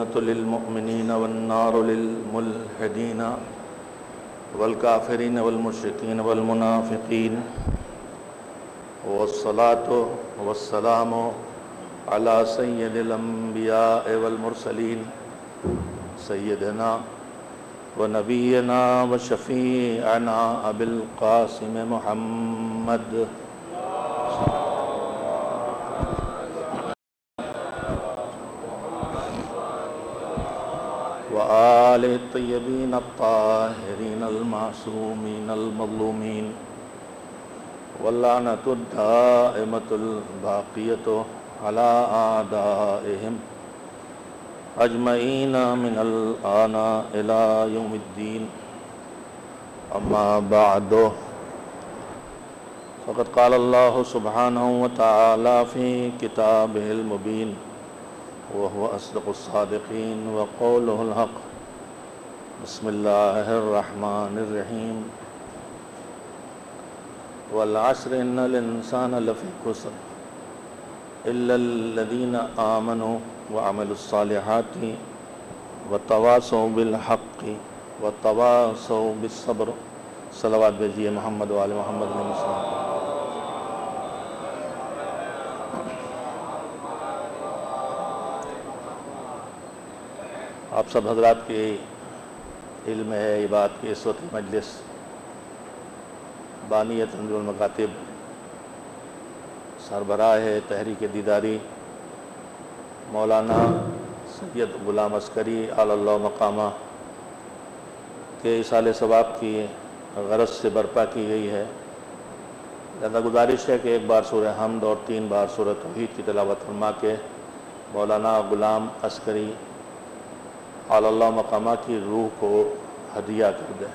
الجنة للمؤمنين والنار للملحدين والكافرين والمشركين والمنافقين والصلاة والسلام على سيد الأنبياء والمرسلين سيدنا ونبينا وشفيعنا أبي القاسم محمد وآله الطيبين الطاهرين المعصومين المظلومين واللعنة الدائمة الباقية على أعدائهم أجمعين من الآن إلى يوم الدين. أما بعد فقد قال الله سبحانه وتعالى في كتابه المبين وهو أصدق الصادقين وقوله الحق. بسم الله الرحمن الرحيم. والعصر إن الإنسان لفي خسر إلا الذين آمنوا وعملوا الصالحات وتواصوا بالحق وتواصوا بالصبر. صلوات بھیجیے محمد وآل محمد علیہ السلام. آپ سب حضرات کے علم ہے یہ بات کہ اس وقت مجلس بانی تنظیم المکاتب سربراہ تحریک دیداری مولانا سید غلام عسکری اعلی اللہ مقامہ کے ایصال ثواب کی غرض سے برپا کی گئی ہے. لہذا گزارش ہے کہ ایک بار سورہ حمد اور 3 بار سورہ توحید کی تلاوت فرما کے مولانا غلام عسکری اعلی اللہ مقامہ کی روح کو ہدیہ کر دیں.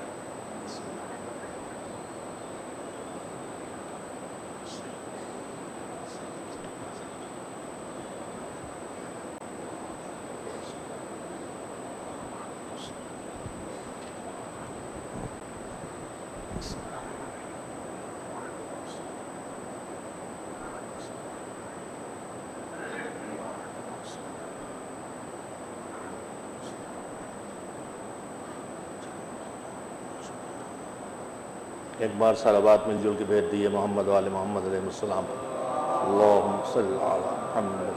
ایک بار سارا بات مل جل کے بھیج دیے محمد والے محمد علیہ السلام. اللہم صلی علی محمد.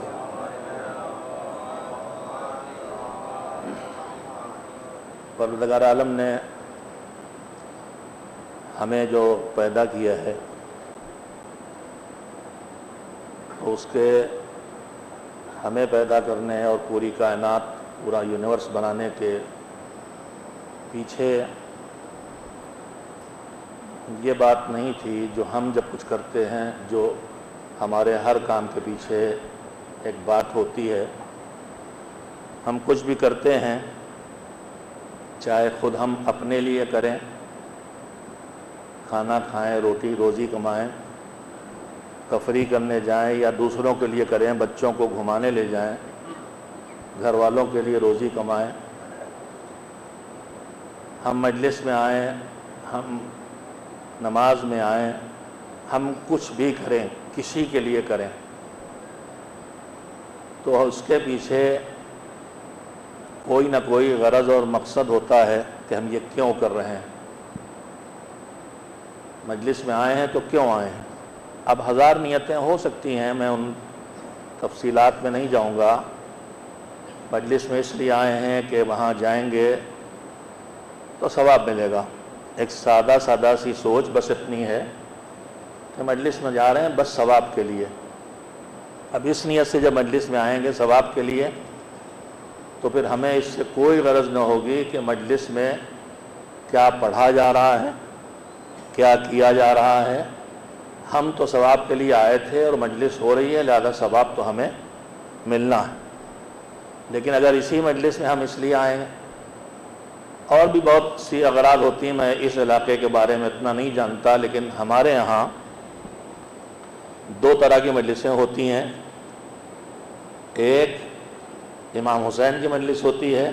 پروردگار عالم نے ہمیں جو پیدا کیا ہے اس کے ہمیں پیدا کرنے اور پوری کائنات پورا یونیورس بنانے کے پیچھے یہ بات نہیں تھی جو ہم جب کچھ کرتے ہیں جو ہمارے ہر کام کے پیچھے ایک بات ہوتی ہے. ہم کچھ بھی کرتے ہیں چاہے خود ہم اپنے لیے کریں کھانا کھائیں روٹی روزی کمائیں تفریح کرنے جائیں یا دوسروں کے لیے کریں بچوں کو گھمانے لے جائیں گھر والوں کے لیے روزی کمائیں. ہم مجلس میں آئیں ہم نماز میں آئیں ہم کچھ بھی کریں کسی کے لیے کریں تو اس کے پیچھے کوئی نہ کوئی غرض اور مقصد ہوتا ہے کہ ہم یہ کیوں کر رہے ہیں. مجلس میں آئے ہیں تو کیوں آئے ہیں. اب 1000 نیتیں ہو سکتی ہیں میں ان تفصیلات میں نہیں جاؤں گا. مجلس میں اس لیے آئے ہیں کہ وہاں جائیں گے تو ثواب ملے گا. ایک سادہ سی سوچ بس اتنی ہے کہ مجلس میں جا رہے ہیں بس ثواب کے لیے. اب اس نیت سے جب مجلس میں آئیں گے ثواب کے لیے تو پھر ہمیں اس سے کوئی غرض نہ ہوگی کہ مجلس میں کیا پڑھا جا رہا ہے کیا کیا جا رہا ہے. ہم تو ثواب کے لیے آئے تھے اور مجلس ہو رہی ہے لہذا ثواب تو ہمیں ملنا ہے. لیکن اگر اسی مجلس میں ہم اس لیے آئیں اور بھی بہت سی اغراض ہوتی ہیں میں اس علاقے کے بارے میں اتنا نہیں جانتا لیکن ہمارے یہاں 2 طرح کی مجلسیں ہوتی ہیں. ایک امام حسین کی مجلس ہوتی ہے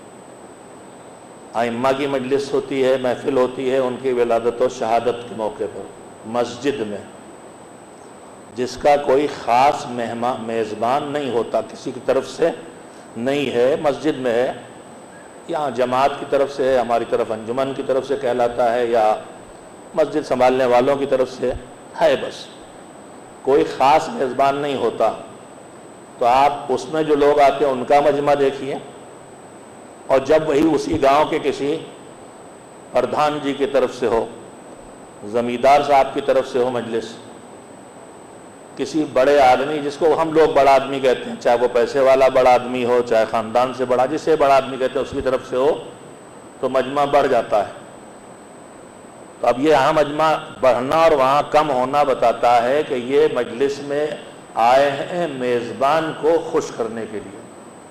ائمہ کی مجلس ہوتی ہے محفل ہوتی ہے ان کی ولادت و شہادت کے موقع پر مسجد میں جس کا کوئی خاص میزبان نہیں ہوتا کسی کی طرف سے نہیں ہے، مسجد میں ہے، یہاں جماعت کی طرف سے ہے، ہماری طرف انجمن کی طرف سے کہلاتا ہے، یا مسجد سنبھالنے والوں کی طرف سے ہے، بس کوئی خاص میزبان نہیں ہوتا۔ تو آپ اس میں جو لوگ آتے ہیں ان کا مجمع دیکھیے، اور جب وہی اسی گاؤں کے کسی پردھان جی کی طرف سے ہو، زمیندار صاحب کی طرف سے ہو مجلس، کسی بڑے آدمی جس کو ہم لوگ بڑا آدمی کہتے ہیں، چاہے وہ پیسے والا بڑا آدمی ہو، چاہے خاندان سے بڑا، جسے بڑا آدمی کہتے ہیں اس کی طرف سے ہو، تو مجمع بڑھ جاتا ہے۔ تو اب یہ یہاں مجمع بڑھنا اور وہاں کم ہونا بتاتا ہے کہ یہ مجلس میں آئے ہیں میزبان کو خوش کرنے کے لیے۔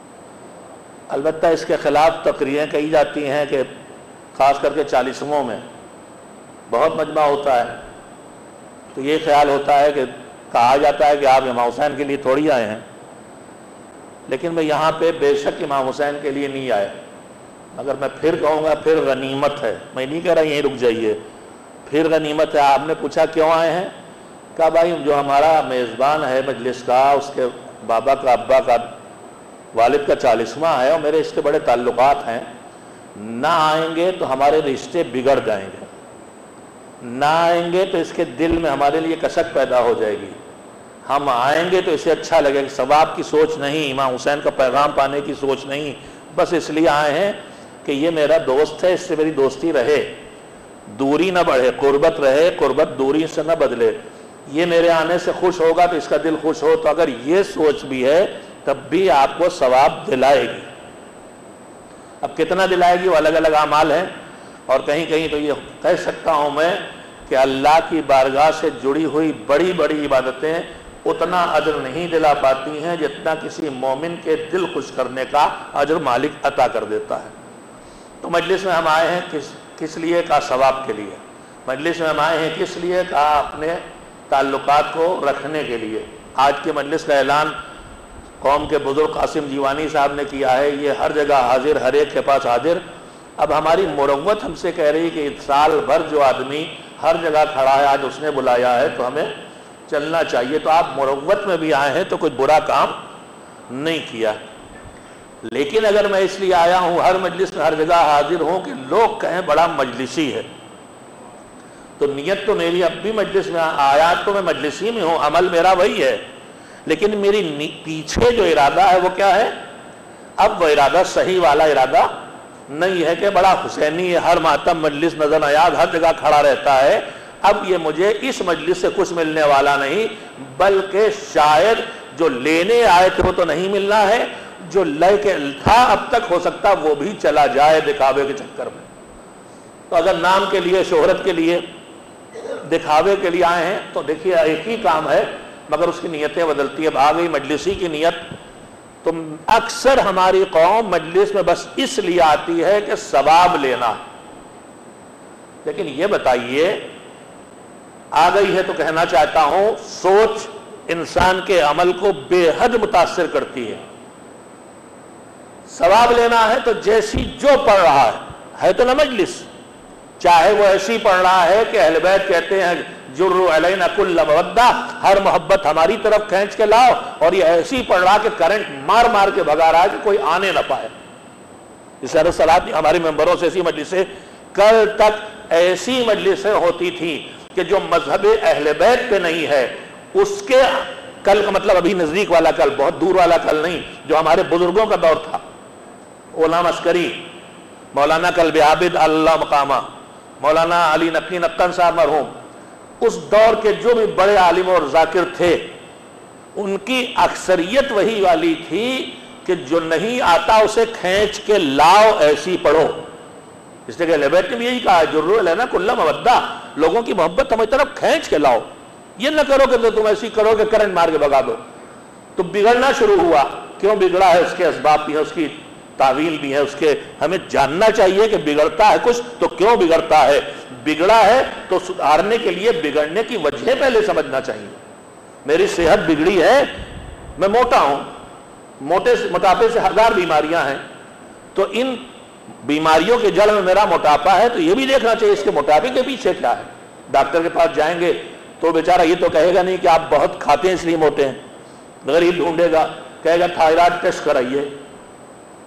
البتہ اس کے خلاف تقریریں کہی جاتی ہیں کہ خاص کر کے 40ووں میں بہت مجمع ہوتا ہے، تو یہ خیال ہوتا ہے کہ کہا جاتا ہے کہ آپ امام حسین کے لیے تھوڑی آئے ہیں، لیکن میں یہاں پہ بے شک امام حسین کے لیے نہیں آئے، مگر میں پھر کہوں گا پھر غنیمت ہے، میں نہیں کہہ رہا یہیں رک جائیے، پھر غنیمت ہے۔ آپ نے پوچھا کیوں آئے ہیں؟ کہا بھائی جو ہمارا میزبان ہے مجلس کا، اس کے بابا کا، ابا کا، والد کا 40واں ہے اور میرے اس کے بڑے تعلقات ہیں، نہ آئیں گے تو ہمارے رشتے بگڑ جائیں گے، نہ آئیں گے تو اس کے دل میں ہمارے لیے کشک پیدا ہو جائے گی، ہم آئیں گے تو اسے اچھا لگے گا، ثواب کی سوچ نہیں، امام حسین کا پیغام پانے کی سوچ نہیں، بس اس لیے آئے ہیں کہ یہ میرا دوست ہے، اس سے میری دوستی رہے، دوری نہ بڑھے، قربت رہے، قربت دوری سے نہ بدلے، یہ میرے آنے سے خوش ہوگا تو اس کا دل خوش ہو، تو اگر یہ سوچ بھی ہے تب بھی آپ کو ثواب دلائے گی۔ اب کتنا دلائے گی وہ الگ الگ اعمال ہیں، اور کہیں کہیں تو یہ کہہ سکتا ہوں میں کہ اللہ کی بارگاہ سے جڑی ہوئی بڑی بڑی عبادتیں اتنا اجر نہیں دلا پاتی ہیں جتنا کسی مومن کے دل خوش کرنے کا اجر مالک عطا کر دیتا ہے۔ تو مجلس میں ہم آئے ہیں کس لیے؟ کا ثواب کے لیے۔ مجلس میں ہم آئے ہیں کس لیے؟ کا اپنے تعلقات کو رکھنے کے لیے۔ آج کے مجلس کا اعلان قوم کے بزرگ قاسم جیوانی صاحب نے کیا ہے، یہ ہر جگہ حاضر، ہر ایک کے پاس حاضر۔ اب ہماری مروت ہم سے کہہ رہی کہ سال بھر جو آدمی ہر جگہ کھڑا ہے، آج اس نے بلایا ہے تو ہمیں چلنا چاہیے۔ تو آپ مروت میں بھی آئے ہیں تو کوئی برا کام نہیں کیا، لیکن اگر میں اس لیے آیا ہوں ہر مجلس میں ہر جگہ حاضر ہوں کہ لوگ کہیں بڑا مجلسی ہے، تو نیت تو میری اب بھی مجلس میں آیا تو میں مجلسی میں ہوں، عمل میرا وہی ہے، لیکن میری پیچھے جو ارادہ ہے وہ کیا ہے؟ اب وہ ارادہ صحیح والا ارادہ نہیں ہے کہ بڑا حسینی ہے، ہر ماتم مجلس نظر نیاز ہر جگہ کھڑا رہتا ہے۔ اب یہ مجھے اس مجلس سے کچھ ملنے والا نہیں، بلکہ شاید جو لینے آئے تھے وہ تو نہیں ملنا ہے، جو لے کے تھا اب تک ہو سکتا وہ بھی چلا جائے دکھاوے کے چکر میں۔ تو اگر نام کے لیے، شہرت کے لیے، دکھاوے کے لیے آئے ہیں تو دیکھیے ایک ہی کام ہے مگر اس کی نیتیں بدلتی ہے۔ اب آ گئی مجلسی کی نیت، تو اکثر ہماری قوم مجلس میں بس اس لیے آتی ہے کہ ثواب لینا، لیکن یہ بتائیے آ گئی ہے تو کہنا چاہتا ہوں سوچ انسان کے عمل کو بے حد متاثر کرتی ہے۔ ثواب لینا ہے تو جیسی جو پڑھ رہا ہے تو نہ مجلس، چاہے وہ ایسی پڑھ رہا ہے کہ اہل بیت کہتے ہیں جرو علینا کل مودہ، ہر محبت ہماری طرف کھینچ کے لاؤ، اور یہ ایسی پڑھ رہا کہ کرنٹ مار مار کے بھگا رہا ہے کہ کوئی آنے نہ پائے۔ اس طرح صلاۃ ہماری ممبروں سے ایسی مجلسیں، کل تک ایسی مجلسیں ہوتی تھیں کہ جو مذہب اہل بیت پہ نہیں ہے اس کے، کل کا مطلب ابھی نزدیک والا کل، بہت دور والا کل نہیں، جو ہمارے بزرگوں کا دور تھا، علامہ عسکری، مولانا قلب عابد اللہ مقامہ، مولانا علی نقوی نقن صاحب مرحوم، اس دور کے جو بھی بڑے عالم اور ذاکر تھے ان کی اکثریت وہی والی تھی کہ جو نہیں آتا اسے کھینچ کے لاؤ، ایسی پڑھو۔ اس لیے کہ اہل بیت نے بھی یہی کہا، جرو علینا کل مودہ، لوگوں کی محبت ہماری طرف کھینچ کے لاؤ، یہ نہ کرو کہ تم ایسی کرو کہ کرنٹ مار کے بھگا دو۔ تو بگڑنا شروع ہوا، کیوں بگڑا ہے اس کے اسباب بھی ہیں، اس کی تعویل بھی ہے، اس کے ہمیں جاننا چاہیے کہ بگڑتا ہے کچھ تو کیوں بگڑتا ہے، بگڑا ہے تو سدھارنے کے لیے بگڑنے کی وجہ پہلے سمجھنا چاہیے۔ میری صحت بگڑی ہے، میں موٹا ہوں، موٹاپے سے ہزار بیماریاں ہیں، تو ان بیماریوں کے جڑ میں میرا موٹاپا ہے، تو یہ بھی دیکھنا چاہیے اس کے موٹاپے کے پیچھے کیا ہے۔ ڈاکٹر کے پاس جائیں گے تو بیچارہ یہ تو کہے گا نہیں کہ آپ بہت کھاتے ہیں اس لیے موٹے ہیں، غریب ڈھونڈے گا، کہے گا تھائرائیڈ ٹیسٹ کرائیے،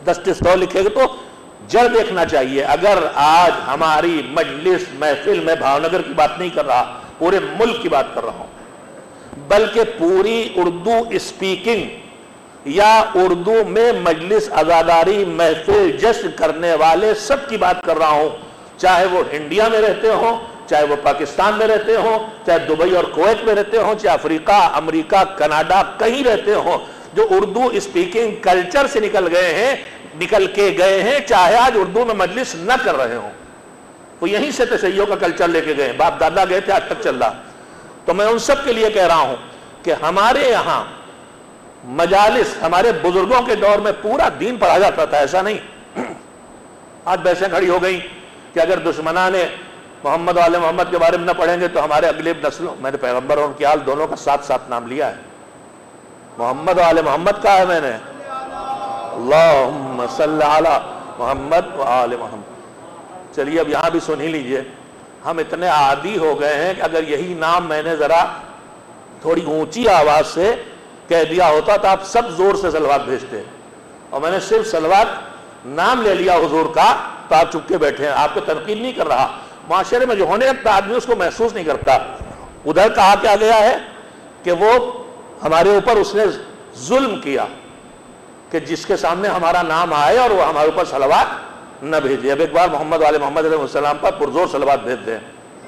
10-100 لکھے گا تو جڑ دیکھنا چاہیے. اگر آج ہماری مجلس محفل میں بھاونگر کی بات نہیں کر رہا، پورے ملک کی بات کر رہا ہوں، بلکہ پوری اردو اسپیکنگ یا اردو میں مجلس عزاداری محفل جشن کرنے والے سب کی بات کر رہا ہوں، چاہے وہ انڈیا میں رہتے ہوں، چاہے وہ پاکستان میں رہتے ہوں، چاہے دبئی اور کویت میں رہتے ہوں، چاہے افریقہ، امریکہ، کینیڈا کہیں رہتے ہوں، جو اردو اسپیکنگ کلچر سے نکل کے گئے ہیں، چاہے آج اردو میں مجلس نہ کر رہے ہوں، وہ یہیں سے تشیع کا کلچر لے کے گئے، باپ دادا گئے تھے، آج تک چل رہا. تو میں ان سب کے لیے کہہ رہا ہوں کہ ہمارے یہاں مجالس ہمارے بزرگوں کے دور میں پورا دین پڑھا جاتا تھا، ایسا نہیں. آج بحثیں کھڑی ہو گئی کہ اگر دشمنان محمد و آل محمد کے بارے میں نہ پڑھیں گے تو ہمارے اگلے نسلوں، میں نے پیغمبر اور ان کے آل دونوں کا ساتھ ساتھ نام لیا ہے. محمد و آل محمد کہا ہے میں نے، اللہم صلی علی محمد و آل محمد. چلیے اب یہاں بھی سن ہی لیجئے. ہم اتنے عادی ہو گئے ہیں کہ اگر یہی نام میں نے ذرا تھوڑی اونچی آواز سے کہہ دیا ہوتا تو آپ سب زور سے صلوات بھیجتے، اور میں نے صرف صلوات نام لے لیا حضور کا تو آپ چپ کے بیٹھے ہیں. آپ کو تنقید نہیں کر رہا، معاشرے میں جو ہونے لگتا آدمی اس کو محسوس نہیں کرتا. ادھر کہا کیا گیا ہے کہ وہ ہمارے اوپر اس نے ظلم کیا کہ جس کے سامنے ہمارا نام آئے اور وہ ہمارے اوپر صلوات نہ بھیجے. اب ایک بار محمد علیہ محمد علیہ السلام پر پرزور صلوات بھیج دیں.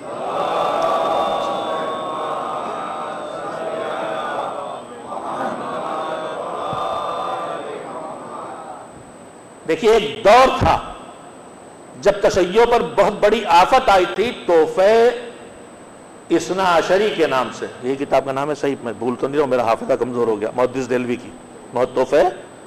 دیکھیے ایک دور تھا جب تشیع پر بہت بڑی آفت آئی تھی، تحفہ اثنا عشری کے نام سے. یہ کتاب کا نام ہے، صحیح میں بھول تو نہیں رہا، میرا حافظہ کمزور ہو گیا، محدث دہلوی کی تحفہ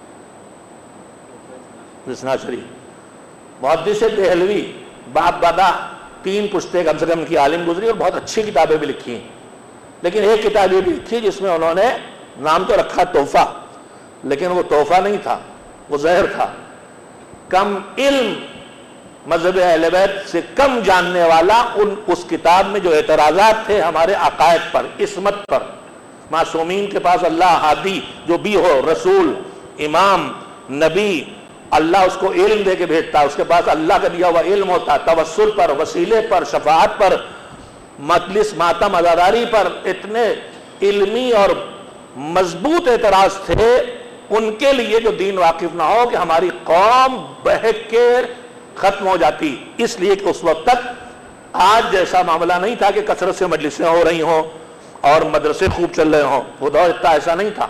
اثنا عشری. محدث دہلوی باپ دادا 3 پشتے کم سے کم کی عالم گزری اور بہت اچھی کتابیں بھی لکھی ہیں، لیکن ایک کتاب یہ بھی لکھی جس میں انہوں نے نام تو رکھا تحفہ، لیکن وہ تحفہ نہیں تھا، وہ زہر تھا. کم علم، مذہب اہل بیت سے کم جاننے والا اس کتاب میں جو اعتراضات تھے ہمارے عقائد پر، عصمت پر، معصومین کے پاس اللہ ہادی جو بھی ہو، رسول، امام، نبی، اللہ اس کو علم دے کے بھیجتا، اس کے پاس اللہ کا دیا ہوا علم ہوتا، توسل پر، وسیلے پر، شفاعت پر، مجلس ماتم عزاداری پر اتنے علمی اور مضبوط اعتراض تھے ان کے لیے جو دین واقف نہ ہو کہ ہماری قوم بہک کے ختم ہو جاتی. اس لیے کہ اس وقت تک آج جیسا معاملہ نہیں تھا کہ کثرت سے مجلسیں ہو رہی ہوں اور مدرسے خوب چل رہے ہوں، وہ دور اتنا ایسا نہیں تھا.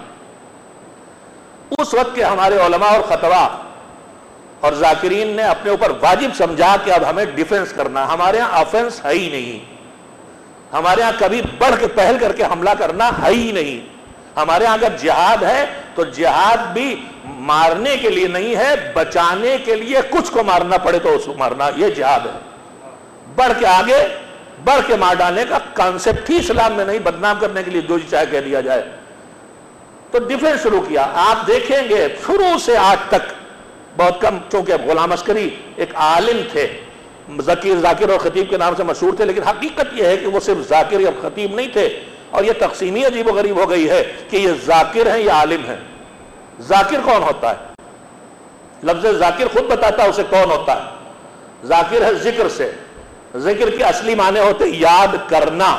اس وقت کے ہمارے علماء اور خطبہ اور ذاکرین نے اپنے اوپر واجب سمجھا کہ اب ہمیں ڈیفنس کرنا. ہمارے ہاں آفنس ہے ہی نہیں، ہمارے ہاں کبھی بڑھ کے پہل کر کے حملہ کرنا ہے ہی نہیں. ہمارے ہاں اگر جہاد ہے تو جہاد بھی مارنے کے لیے نہیں ہے، بچانے کے لیے. کچھ کو مارنا پڑے تو اس کو مارنا، یہ جہاد ہے. بڑھ کے آگے بڑھ کے مار ڈالنے کا کانسیپٹ ہی اسلام میں نہیں، بدنام کرنے کے لیے جو چاہے کہہ دیا جائے. تو ڈیفنس شروع کیا. آپ دیکھیں گے شروع سے آج تک بہت کم، چونکہ غلام عسکری ایک عالم تھے، ذاکر اور خطیب کے نام سے مشہور تھے، لیکن حقیقت یہ ہے کہ وہ صرف ذاکر یا خطیب نہیں تھے. اور یہ تقسیمی عجیب و غریب ہو گئی ہے کہ یہ ذاکر ہیں یا عالم ہیں. ذاکر کون ہوتا ہے؟ لفظ ذاکر خود بتاتا ہے اسے کون ہوتا ہے. ذاکر ہے ذکر سے، ذکر کے اصلی معنی ہوتے یاد کرنا.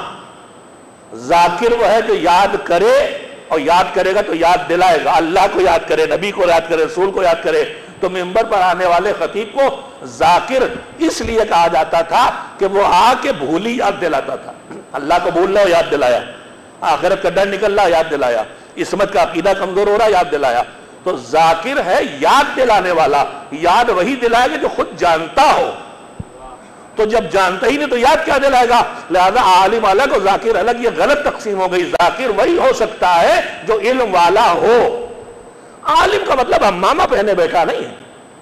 ذاکر وہ ہے جو یاد کرے، اور یاد کرے گا تو یاد دلائے گا. اللہ کو یاد کرے، نبی کو یاد کرے، رسول کو یاد کرے. تو منبر پر آنے والے خطیب کو ذاکر اس لیے کہا جاتا تھا کہ وہ آ کے بھولی یاد دلاتا تھا. اللہ کو بھول رہا ہو یاد دلایا، آخرت کا ڈر نکل رہا یاد دلایا، عصمت کا عقیدہ کمزور ہو رہا یاد دلایا. تو ذاکر ہے یاد دلانے والا. یاد وہی دلائے گا جو خود جانتا ہو. تو جب جانتا ہی نہیں تو یاد کیا دلائے گا؟ لہذا عالم الگ اور ذاکر الگ، یہ غلط تقسیم ہو گئی. ذاکر وہی ہو سکتا ہے جو علم والا ہو. عالم کا مطلب امامہ پہنے بیٹھا نہیں ہے.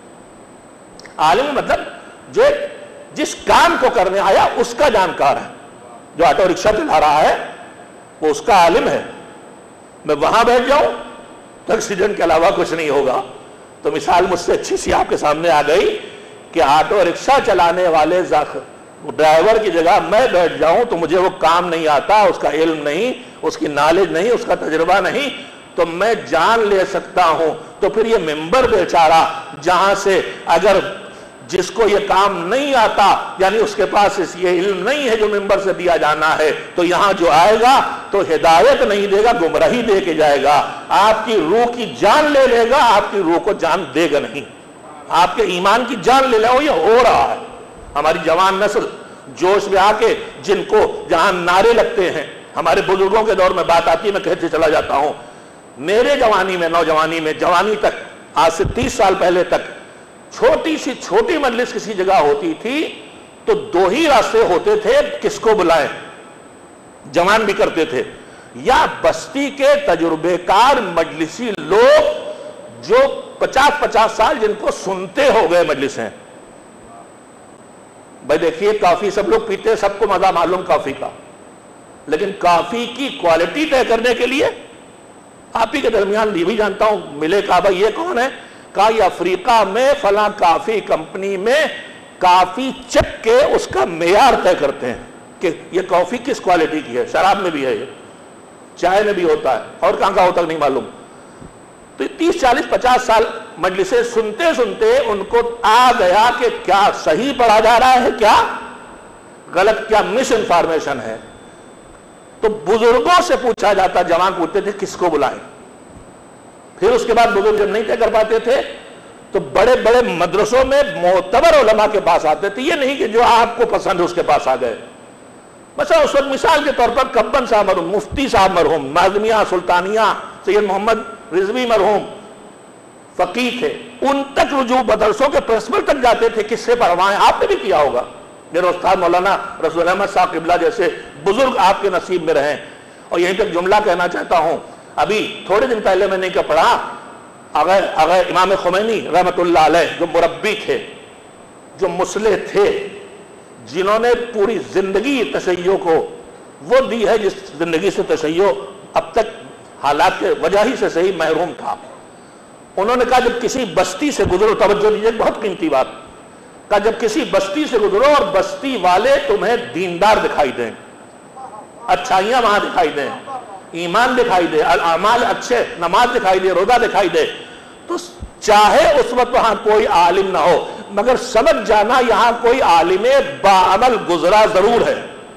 عالم مطلب جو جس کام کو کرنے آیا اس کا جانکار ہے. جو آٹو رکشہ چلا رہا ہے وہ اس کا عالم ہے. میں وہاں بیٹھ جاؤں تو ایکسیڈنٹ کے علاوہ کچھ نہیں ہوگا. تو مثال مجھ سے اچھی سی آپ کے سامنے آ گئی کہ آٹو رکشہ چلانے والے ڈرائیور کی جگہ میں بیٹھ جاؤں تو مجھے وہ کام نہیں آتا، اس کا علم نہیں، اس کی نالج نہیں، اس کا تجربہ نہیں، تو میں جان لے سکتا ہوں تو پھر یہ ممبر بیچارہ جہاں سے اگر جس کو یہ کام نہیں آتا یعنی اس کے پاس یہ علم نہیں ہے جو ممبر سے دیا جانا ہے تو یہاں جو آئے گا تو ہدایت نہیں دے گا، گمراہی دے کے جائے گا، آپ کی روح کی جان لے لے گا، آپ کی روح کو جان دے گا نہیں، آپ کے ایمان کی جان لے لے گا۔ یہ ہو رہا ہے، ہماری جوان نسل جوش میں آ کے جن کو جہاں نعرے لگتے ہیں، ہمارے بزرگوں کے دور میں بات آتی ہے، میں کہتے چلا جاتا ہوں، میرے جوانی میں، نوجوانی میں، جوانی تک، آج سے 30 سال پہلے تک چھوٹی سی چھوٹی مجلس کسی جگہ ہوتی تھی تو 2 ہی راستے ہوتے تھے، کس کو بلائیں، جوان بھی کرتے تھے، یا بستی کے تجربے کار مجلسی لوگ جو 50 سال جن کو سنتے ہو گئے مجلسیں۔ بھائی دیکھیے کافی سب لوگ پیتے، سب کو مزہ معلوم کافی کا، لیکن کافی کی کوالٹی طے کرنے کے لیے آپ ہی کے درمیان یہ بھی جانتا ہوں ملے، کہا بھائی یہ کون ہے، کہا یہ افریقہ میں فلاں کافی کمپنی میں کافی چک کے اس کا معیار طے کرتے ہیں کہ یہ کافی کس کوالٹی کی ہے، شراب میں بھی ہے، یہ چائے میں بھی ہوتا ہے، اور کہاں ہوتا ہے نہیں معلوم۔ تو 30 40 50 سال مجلسیں سنتے سنتے ان کو آ گیا کہ کیا صحیح پڑھا جا رہا ہے، کیا غلط، کیا مس انفارمیشن ہے۔ تو بزرگوں سے پوچھا جاتا، جوان پوچھتے تھے کس کو بلائیں، پھر اس کے بعد بزرگ جب نہیں طے کر پاتے تھے تو بڑے بڑے مدرسوں میں معتبر علماء کے پاس آتے تھے، یہ نہیں کہ جو آپ کو پسند ہے اس کے پاس آ گئے۔ مثلا اس وقت مثال کے طور پر کبن صاحب مرحوم، مفتی صاحب مرحوم، معظمیہ سلطانیہ سید محمد رضوی مرحوم فقیہ تھے، ان تک رجوع مدرسوں کے پرنسپل تک جاتے تھے، کس سے پڑھوائیں، آپ نے بھی کیا ہوگا، میرے استاد مولانا رسول احمد صاحب قبلہ جیسے بزرگ آپ کے نصیب میں رہیں۔ اور یہیں تک جملہ کہنا چاہتا ہوں، ابھی تھوڑے دن پہلے میں نے کیا پڑھا، اگر امام خمینی رحمت اللہ علیہ جو مربی تھے، جو مصلح تھے، جنہوں نے پوری زندگی تشیع کو وہ دی ہے جس زندگی سے تشیع اب تک حالات کے وجہ ہی سے صحیح محروم تھا، انہوں نے کہا جب کسی بستی سے گزرو، توجہ دیجیے بہت قیمتی بات، کہا جب کسی بستی سے گزرو اور بستی والے تمہیں دیندار دکھائی دیں، اچھائیاں وہاں دکھائی دیں، ایمان دکھائی دے، اعمال اچھے، نماز دکھائی دے، روزہ دکھائی دے، تو چاہے اس وقت وہاں کوئی عالم نہ ہو مگر سمجھ جانا یہاں کوئی عالم باعمل گزرا ضرور ہے،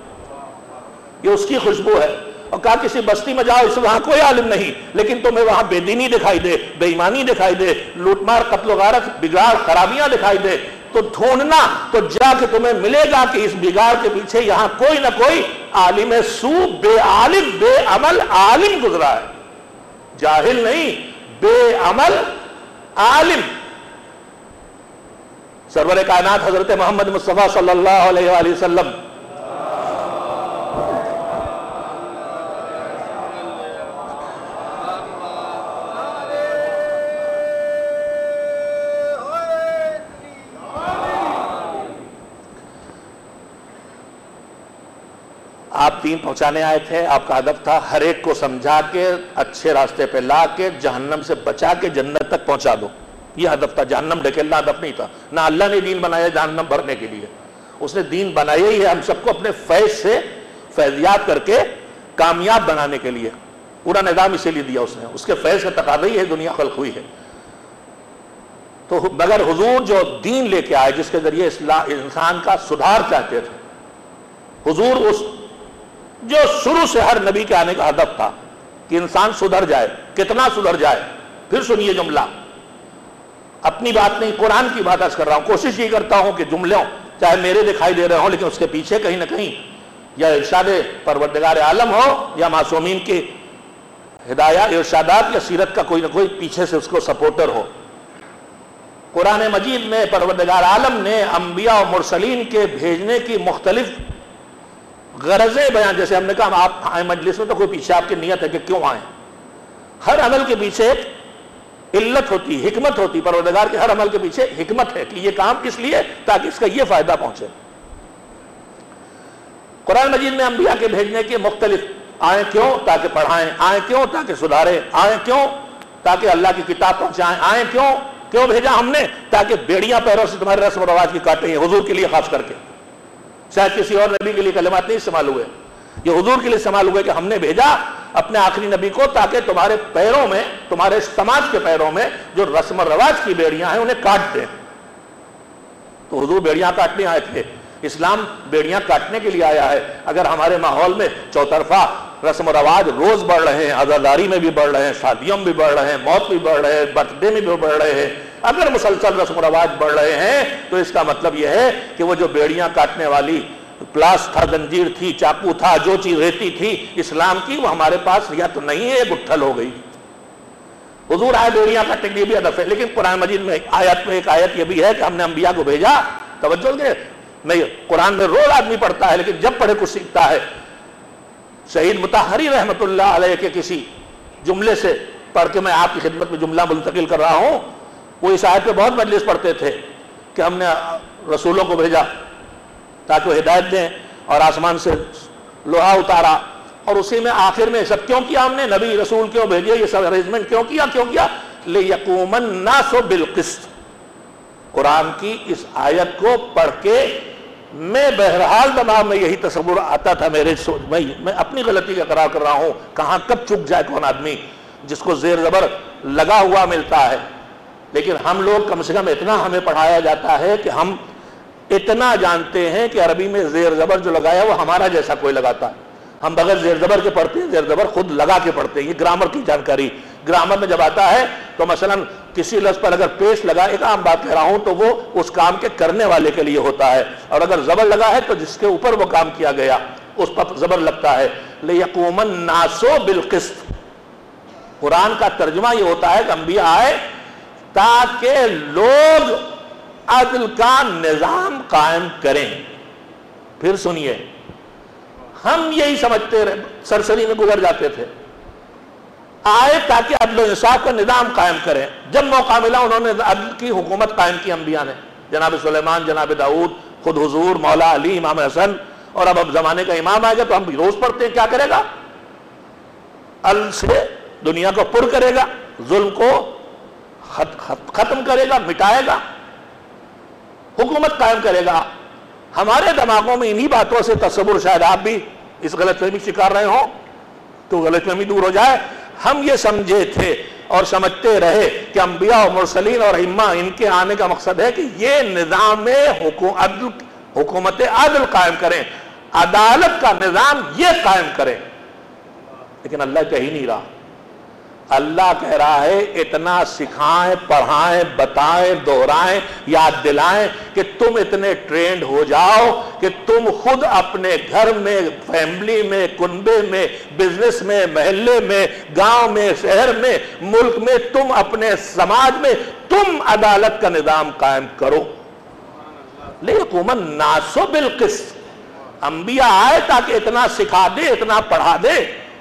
یہ اس کی خوشبو ہے۔ اور کہا کسی بستی میں جاؤ، اس وہاں کوئی عالم نہیں لیکن تمہیں وہاں بے دینی دکھائی دے، بے ایمانی دکھائی دے، لوٹ مار قتل و غارت بگاڑ خرابیاں دکھائی دے، تو ڈھونڈنا تو جا کے تمہیں ملے گا کہ اس بگاڑ کے پیچھے یہاں کوئی نہ کوئی عالم سو، بے عالم بے عمل عالم گزرا ہے، جاہل نہیں، بے عمل عالم۔ سرور کائنات حضرت محمد مصطفیٰ صلی اللہ علیہ وآلہ وسلم آپ دین پہنچانے آئے تھے، آپ کا ہدف تھا ہر ایک کو سمجھا کے اچھے راستے پہ لا کے جہنم سے بچا کے جنت تک پہنچا دو، یہ ہدف تھا، جہنم ڈھکیلنا ہدف نہیں تھا۔ نہ اللہ نے دین بنایا جہنم بھرنے کے لیے، اس نے دین بنایا ہی ہے ہم سب کو اپنے فیض سے فیضیات کر کے کامیاب بنانے کے لیے، پورا نظام اسی لیے دیا اس نے، اس کے فیض سے تقاضا ہی ہے دنیا خلق ہوئی ہے۔ تو مگر حضور جو دین لے کے آئے جس کے ذریعے انسان کا سدھار چاہتے تھے، حضور اس جو شروع سے ہر نبی کے آنے کا ہدف تھا کہ انسان سدھر جائے، کتنا سدھر جائے، پھر سنیے جملہ، اپنی بات نہیں قرآن کی بات عرض کر رہا ہوں، کوشش یہ کرتا ہوں کہ جملوں چاہے میرے دکھائی دے رہے ہوں لیکن اس کے پیچھے کہیں نہ کہیں یا ارشاد پروردگار عالم ہو یا معصومین کی ہدایات ارشادات یا سیرت کا کوئی نہ کوئی پیچھے سے اس کو سپورٹر ہو۔ قرآن مجید میں پروردگار عالم نے انبیاء و مرسلین کے بھیجنے کی مختلف غرضیں بیان، جیسے ہم نے کہا آپ آئے مجلس میں تو کوئی پیچھے آپ کی نیت ہے کہ کیوں آئیں، ہر عمل کے پیچھے ایک علت ہوتی، حکمت ہوتی، پروردگار کے ہر عمل کے پیچھے حکمت ہے کہ یہ کام کس لیے، تاکہ اس کا یہ فائدہ پہنچے۔ قرآن مجید میں انبیاء کے بھیجنے کے مختلف، آئیں کیوں تاکہ پڑھائیں، آئیں کیوں تاکہ سدھاریں، آئیں کیوں تاکہ اللہ کی کتاب پہنچائیں، آئیں کیوں بھیجا ہم نے، تاکہ بیڑیاں پیروں سے تمہارے رسم و رواج کی کاٹیں، حضور کے لیے خاص کر کے، شاید کسی اور نبی کے لیے کلمات نہیں استعمال ہوئے، یہ حضور کے لیے استعمال ہوئے کہ ہم نے بھیجا اپنے آخری نبی کو تاکہ تمہارے پیروں میں، تمہارے سماج کے پیروں میں جو رسم و رواج کی بیڑیاں ہیں انہیں کاٹ دیں۔ تو حضور بیڑیاں کاٹنے آئے تھے، اسلام بیڑیاں کاٹنے کے لیے آیا ہے۔ اگر ہمارے ماحول میں چوطرفہ رسم و رواج روز بڑھ رہے ہیں، عزاداری میں بھی بڑھ رہے ہیں، شادیوں میں بھی بڑھ رہے ہیں، موت بھی بڑھ رہے ہیں، برتھ ڈے میں بھی بڑھ رہے ہیں، اگر مسلسل رسم و رواج بڑھ رہے ہیں تو اس کا مطلب یہ ہے کہ وہ جو بیڑیاں کاٹنے والی پلاس تھا، زنجیر تھی، چاقو تھا، جو چیز رہتی تھی اسلام کی، وہ ہمارے پاس یا تو نہیں ہے، گٹھل ہو گئی۔ حضور آئے بیڑیاں کاٹنے کے لیے بھی ہدف ہے، لیکن قرآن مجید میں ایک آیت یہ بھی ہے کہ ہم نے انبیاء کو بھیجا، توجہ دے، نہیں قرآن میں روز آدمی پڑھتا ہے لیکن جب پڑھے کچھ سیکھتا ہے۔ شہید مطہری رحمت اللہ علیہ کے کسی جملے سے پڑھ کے میں آپ کی خدمت میں جملہ منتقل کر رہا ہوں۔ وہ اس آیت پہ بہت مجلس پڑھتے تھے کہ ہم نے رسولوں کو بھیجا تاکہ وہ ہدایت دیں، اور آسمان سے لوہا اتارا، اور اسی میں آخر میں سب کیوں کیا ہم نے، نبی رسول کیوں بھیجے، یہ سب ارینجمنٹ کیوں کیا لِيَقُومَ النَّاسُ بِالْقِسْطِ۔ قرآن کی اس آیت کو پڑھ کے میں بہرحال دماغ میں یہی تصور آتا تھا میرے، میں اپنی غلطی کا اقرار کر رہا ہوں، کہاں کب چک جائے کون آدمی جس کو زیر زبر لگا ہوا ملتا ہے۔ لیکن ہم لوگ کم سے کم اتنا ہمیں پڑھایا جاتا ہے کہ ہم اتنا جانتے ہیں کہ عربی میں زیر زبر جو لگایا وہ ہمارا جیسا کوئی لگاتا ہے۔ ہم بغیر زیر زبر کے پڑھتے ہیں، زیر زبر خود لگا کے پڑھتے ہیں۔ یہ گرامر کی جانکاری، گرامر میں جب آتا ہے تو مثلا کسی لفظ پر اگر پیش لگا، ایک عام بات کہہ رہا ہوں، تو وہ اس کام کے کرنے والے کے لیے ہوتا ہے، اور اگر زبر لگا ہے تو جس کے اوپر وہ کام کیا گیا اس پر زبر لگتا ہے۔ لِيَقُومَ النَّاسُ بِالْقِسْطِ۔ قرآن کا ترجمہ یہ ہوتا ہے کہ انبیاء آئے تاکہ لوگ عدل کا نظام قائم کریں۔ پھر سنیے، ہم یہی سمجھتے رہے، سرسری میں گزر جاتے تھے، آئے تاکہ عدل و انصاف کا نظام قائم کریں۔ جب موقع ملا انہوں نے عدل کی حکومت قائم کی، انبیاء نے، جناب سلیمان، جناب داؤد، خود حضور، مولا علی، امام حسن، اور اب زمانے کا امام آئے گا تو ہم روز پڑھتے ہیں، کیا کرے گا؟ عدل سے دنیا کو پر کرے گا، ظلم کو ختم کرے گا، مٹائے گا، حکومت قائم کرے گا۔ ہمارے دماغوں میں انہی باتوں سے تصور، شاید آپ بھی اس غلط فہمی شکار رہے ہوں تو غلط فہمی دور ہو جائے۔ ہم یہ سمجھے تھے اور سمجھتے رہے کہ انبیاء اور مرسلین اور ائمہ ان کے آنے کا مقصد ہے کہ یہ نظام حکومت عدل قائم کریں، عدالت کا نظام یہ قائم کریں۔ لیکن اللہ کہہ ہی نہیں رہا۔ اللہ کہہ رہا ہے اتنا سکھائیں، پڑھائیں، بتائیں، دہرائیں، یاد دلائیں کہ تم اتنے ٹرینڈ ہو جاؤ کہ تم خود اپنے گھر میں، فیملی میں، کنبے میں، بزنس میں، محلے میں، گاؤں میں، شہر میں، ملک میں، تم اپنے سماج میں تم عدالت کا نظام قائم کرو۔ لِيَقُومَ النَّاسُ بِالْقِسْطِ۔ انبیاء آئے تاکہ اتنا سکھا دے، اتنا پڑھا دے۔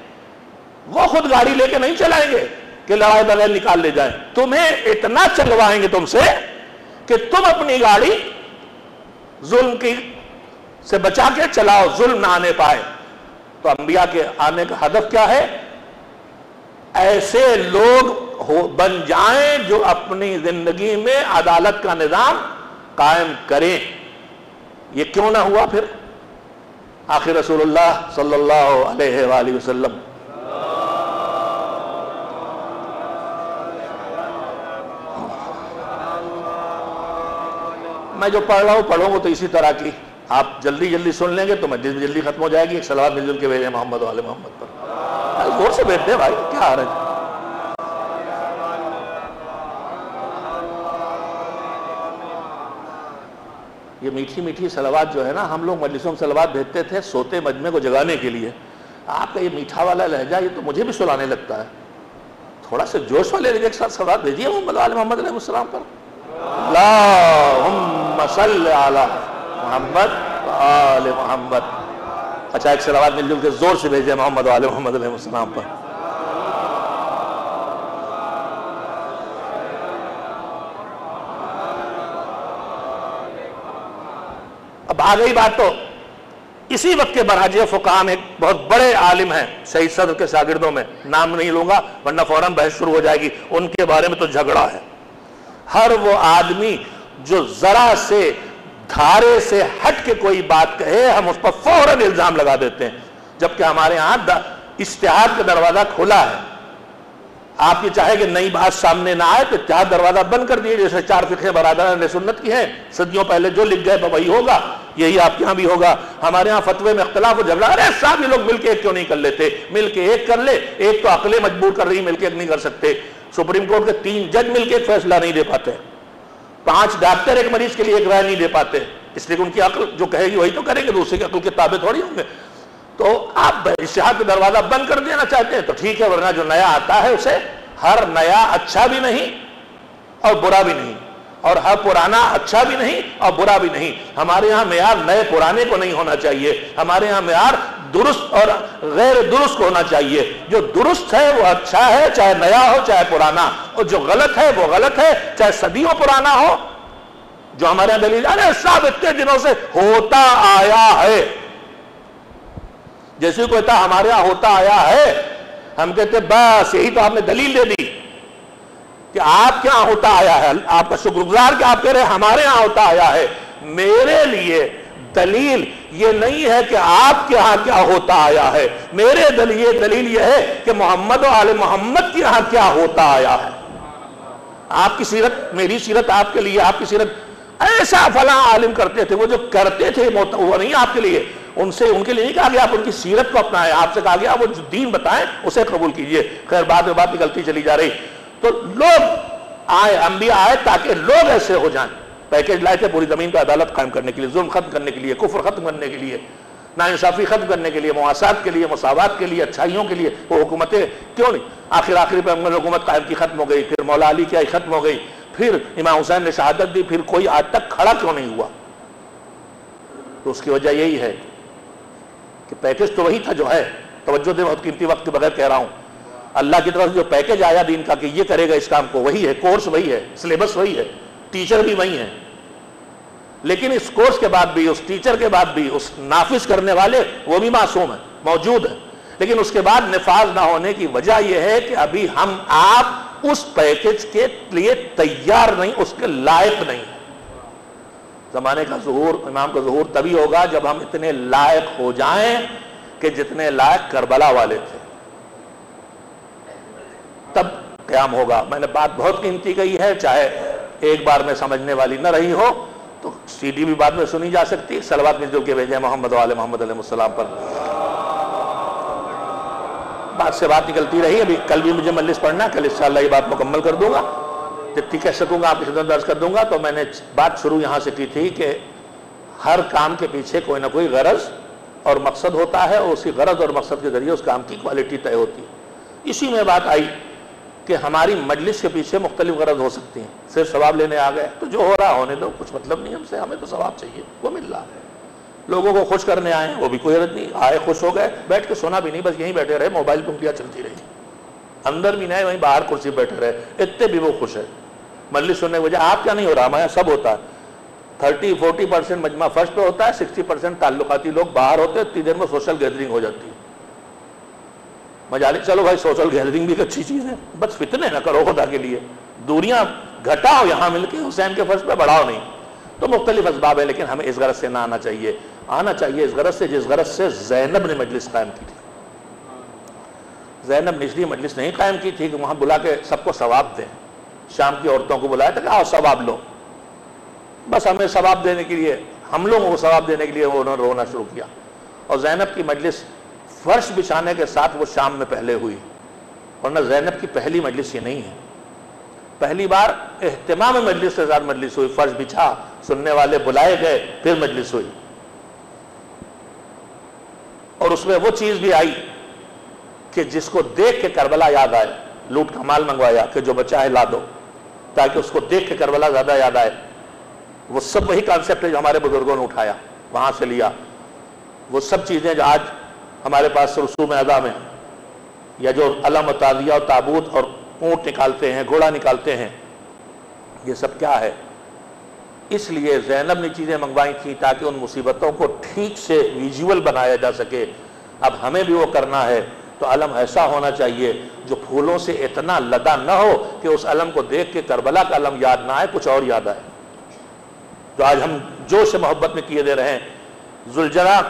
وہ خود گاڑی لے کے نہیں چلائیں گے کہ لڑائی بغیر نکال لے جائیں، تمہیں اتنا چلوائیں گے تم سے کہ تم اپنی گاڑی ظلم کی سے بچا کے چلاؤ، ظلم نہ آنے پائے۔ تو انبیاء کے آنے کا ہدف کیا ہے؟ ایسے لوگ بن جائیں جو اپنی زندگی میں عدالت کا نظام قائم کریں۔ یہ کیوں نہ ہوا پھر؟ آخر رسول اللہ صلی اللہ علیہ وآلہ وسلم میں جو پڑھ رہا ہوں پڑھوں گا تو اسی طرح کی آپ جلدی جلدی سن لیں گے تو مجلس بھی جلدی ختم ہو جائے گی۔ ایک صلوات مل جل کے بھیجیں محمد و آل محمد پر، زور سے بیٹھتے ہیں بھائی، کیا حرج ہے؟ یہ میٹھی میٹھی صلوات جو ہے نا، ہم لوگ مجلسوں میں صلوات بھیجتے تھے سوتے مجمع کو جگانے کے لیے۔ آپ کا یہ میٹھا والا لہجہ یہ تو مجھے بھی سلانے لگتا ہے۔ تھوڑا سے جوش والے ایک ساتھ صلوات بھیجیے محمد و آل محمد علیہ السلام پر۔ اللہم صلی علی محمد و آل محمد۔ اچھا ایک صلوات مل جل کے زور سے بھیجیں محمد و آل محمد علیہ السلام پر۔ اب آ گئی بات تو اسی وقت کے براجع فقہاء میں ایک بہت بڑے عالم ہیں سید صدر کے شاگردوں میں، نام نہیں لوں گا ورنہ فوراً بحث شروع ہو جائے گی، ان کے بارے میں تو جھگڑا ہے۔ ہر وہ آدمی جو ذرا سے دھارے سے ہٹ کے کوئی بات کہے ہم اس پر فوراً الزام لگا دیتے ہیں، جبکہ ہمارے ہاں اجتہاد کا دروازہ کھلا ہے. آپ یہ چاہے کہ نئی بات سامنے نہ آئے تو اتحاد دروازہ بند کر دیے. جیسے 4 فقہ برادران اہل سنت کی ہیں، صدیوں پہلے جو لکھ گئے وہی ہوگا، یہی آپ کے یہاں بھی ہوگا. ہمارے ہاں فتوے میں اختلاف و جھگڑا، ارے صاحب یہ لوگ مل کے ایک کیوں نہیں کر لیتے؟ مل کے ایک کر لے. ایک تو عقلیں مجبور کر رہی، مل کے ایک نہیں کر سکتے. سپریم کورٹ کے 3 جج مل کے ایک فیصلہ نہیں دے پاتے. 5 ڈاکٹر ایک مریض کے لیے ایک رائے نہیں دے پاتے، اس لیے کہ ان کی عقل جو کہے گی وہی تو کریں گے، دوسرے کی عقل کے تابع تھوڑی ہوں گے. تو آپ اجتہاد کا دروازہ بند کر دینا چاہتے ہیں تو ٹھیک ہے، ورنہ جو نیا آتا ہے اسے ہر نیا اچھا بھی نہیں اور برا بھی نہیں، اور ہر پرانا اچھا بھی نہیں اور برا بھی نہیں. ہمارے ہاں معیار نئے پرانے کو نہیں ہونا چاہیے، ہمارے ہاں معیار درست اور غیر درست کو ہونا چاہیے. جو درست ہے وہ اچھا ہے، چاہے نیا ہو چاہے پرانا، اور جو غلط ہے وہ غلط ہے چاہے صدیوں پرانا ہو. جو ہمارے یہاں دلیل ارے صاحب اتنے دنوں سے ہوتا آیا ہے، جیسے کوئی کہتا ہمارے یہاں ہوتا آیا ہے، ہم کہتے بس یہی تو آپ نے دلیل دے دی کہ آپ کے یہاں ہوتا آیا ہے. آپ کا شکر گزار کہ آپ کہہ رہے ہمارے یہاں ہوتا آیا ہے. میرے لیے دلیل یہ نہیں ہے کہ آپ کے یہاں کیا ہوتا آیا ہے، میرے دلیل یہ ہے کہ محمد و آل محمد کے یہاں کیا ہوتا آیا ہے. آپ کی سیرت، میری سیرت آپ کے لیے، آپ کی سیرت ایسا فلاں عالم کرتے تھے، وہ جو کرتے تھے وہ نہیں آپ کے لیے. ان کے لیے نہیں کہا گیا آپ ان کی سیرت کو اپنائیں، آپ سے کہا گیا وہ جو دین بتائیں اسے قبول کیجئے. خیر بعد میں بات نکلتی چلی جا رہی. تو لوگ آئے، انبیاء آئے تاکہ لوگ ایسے ہو جائیں. پیکیج لائے تھے پوری زمین پہ عدالت قائم کرنے کے لیے، ظلم ختم کرنے کے لیے، کفر ختم کرنے کے لیے، ناانصافی ختم کرنے کے لیے، مواسات کے لیے، مساوات کے لیے، اچھائیوں کے لیے. وہ حکومتیں کیوں نہیں آخری پہ حکومت قائم کی، ختم ہو گئی. پھر مولا علی کی آئی، ختم ہو گئی. پھر امام حسین نے شہادت دی، پھر کوئی آج تک کھڑا کیوں نہیں ہوا؟ تو اس کی وجہ یہی ہے کہ پیکیج تو وہی تھا جو ہے. توجہ دے، بہت قیمتی وقت کے بغیر کہہ رہا ہوں. اللہ کی طرف سے جو پیکیج آیا دین کا کہ یہ کرے گا اس کام کو، وہی ہے. کورس وہی ہے، سلیبس وہی ہے، ٹیچر بھی وہی ہیں. لیکن اس کورس کے بعد بھی، اس ٹیچر کے بعد بھی، اس نافذ کرنے والے وہ بھی معصوم ہیں، موجود ہیں. لیکن اس کے بعد نفاذ نہ ہونے کی وجہ یہ ہے کہ ابھی ہم آپ اس پیکیج کے لیے تیار نہیں، اس کے لائق نہیں. زمانے کا ظہور، امام کا ظہور تبھی ہوگا جب ہم اتنے لائق ہو جائیں کہ جتنے لائق کربلا والے تھے، تب قیام ہوگا. میں نے بات بہت قیمتی کہی ہے، چاہے ایک بار میں سمجھنے والی نہ رہی ہو تو سی ڈی بھی بعد میں سنی جا سکتی. صلوات مل جو کے بھیجیں محمد و آل محمد علیہ السلام پر. بات سے بات نکلتی رہی. ابھی کل بھی مجھے مجلس پڑھنا ہے، کل انشاءاللہ یہ بات مکمل کر دوں گا، جتنی کہہ سکوں گا آپ کی خدمت درج کر دوں گا. تو میں نے بات شروع یہاں سے کی تھی کہ ہر کام کے پیچھے کوئی نہ کوئی غرض اور مقصد ہوتا ہے، اور اسی غرض اور مقصد کے ذریعے اس کام کی کوالٹی طے ہوتی ہے. اسی میں بات آئی کہ ہماری مجلس کے پیچھے مختلف غرض ہو سکتی ہیں. صرف ثواب لینے آ گئے تو جو ہو رہا ہونے دو، کچھ مطلب نہیں ہم سے، ہمیں تو ثواب چاہیے، وہ مل رہا ہے. لوگوں کو خوش کرنے آئے ہیں، وہ بھی کوئی غرض نہیں. آئے خوش ہو گئے، بیٹھ کے سونا بھی نہیں، بس یہیں بیٹھے رہے، موبائل پہ انگلیاں چلتی رہی، اندر بھی نہیں، وہیں باہر کرسی بیٹھے رہے، اتنے بھی وہ خوش ہے. مجلس سننے کی وجہ آپ کیا نہیں ہو رہا، ہمارے یہاں سب ہوتا ہے. 30-40% مجمع فرش پہ ہوتا ہے، 60% تعلقاتی لوگ باہر ہوتے ہیں. اتنی دیر میں سوشل گیدرنگ ہو جاتی ہے. مجالس چلو بھائی سوشل گیدرنگ بھی ایک اچھی چیز ہے، بس فتنے نہ کرو خدا کے لیے، دوریاں گھٹاؤ یہاں مل کے، حسین کے فرش پہ بڑھاؤ نہیں. تو مختلف اسباب ہے، لیکن ہمیں اس غرض سے نہ آنا چاہیے. آنا چاہیے اس غرض سے جس غرض سے زینب نے مجلس قائم کی تھی. زینب نے اس لیے مجلس نہیں قائم کی تھی کہ وہاں بلا کے سب کو ثواب دیں. شام کی عورتوں کو بلایا تھا کہ آؤ ثواب لو، بس ہمیں ثواب دینے کے لیے، ہم لوگوں کو ثواب دینے کے لیے انہوں نے رونا شروع کیا. اور زینب کی مجلس فرش بچھانے کے ساتھ وہ شام میں پہلے ہوئی، ورنہ زینب کی پہلی مجلس یہ نہیں ہے. پہلی بار اہتمام مجلس کے ساتھ مجلس ہوئی، فرش بچھا، سننے والے بلائے گئے، پھر مجلس ہوئی. اور اس میں وہ چیز بھی آئی کہ جس کو دیکھ کے کربلا یاد آئے. لوٹ کا مال منگوایا کہ جو بچا ہے لا دو، تاکہ اس کو دیکھ کے کربلا زیادہ یاد آئے. وہ سب وہی کانسیپٹ ہے جو ہمارے بزرگوں نے اٹھایا، وہاں سے لیا. وہ سب چیزیں جو آج ہمارے پاس رسوم ادا میں، یا جو علم و تعزیہ اور تابوت اور اونٹ نکالتے ہیں، گھوڑا نکالتے ہیں، یہ سب کیا ہے؟ اس لیے زینب نے چیزیں منگوائی تھیں تاکہ ان مصیبتوں کو ٹھیک سے ویژول بنایا جا سکے. اب ہمیں بھی وہ کرنا ہے تو علم ایسا ہونا چاہیے جو پھولوں سے اتنا لدا نہ ہو کہ اس علم کو دیکھ کے کربلا کا علم یاد نہ آئے، کچھ اور یاد آئے. جو آج ہم جوش سے محبت میں کیے دے رہے ہیں، ذوالجناح کی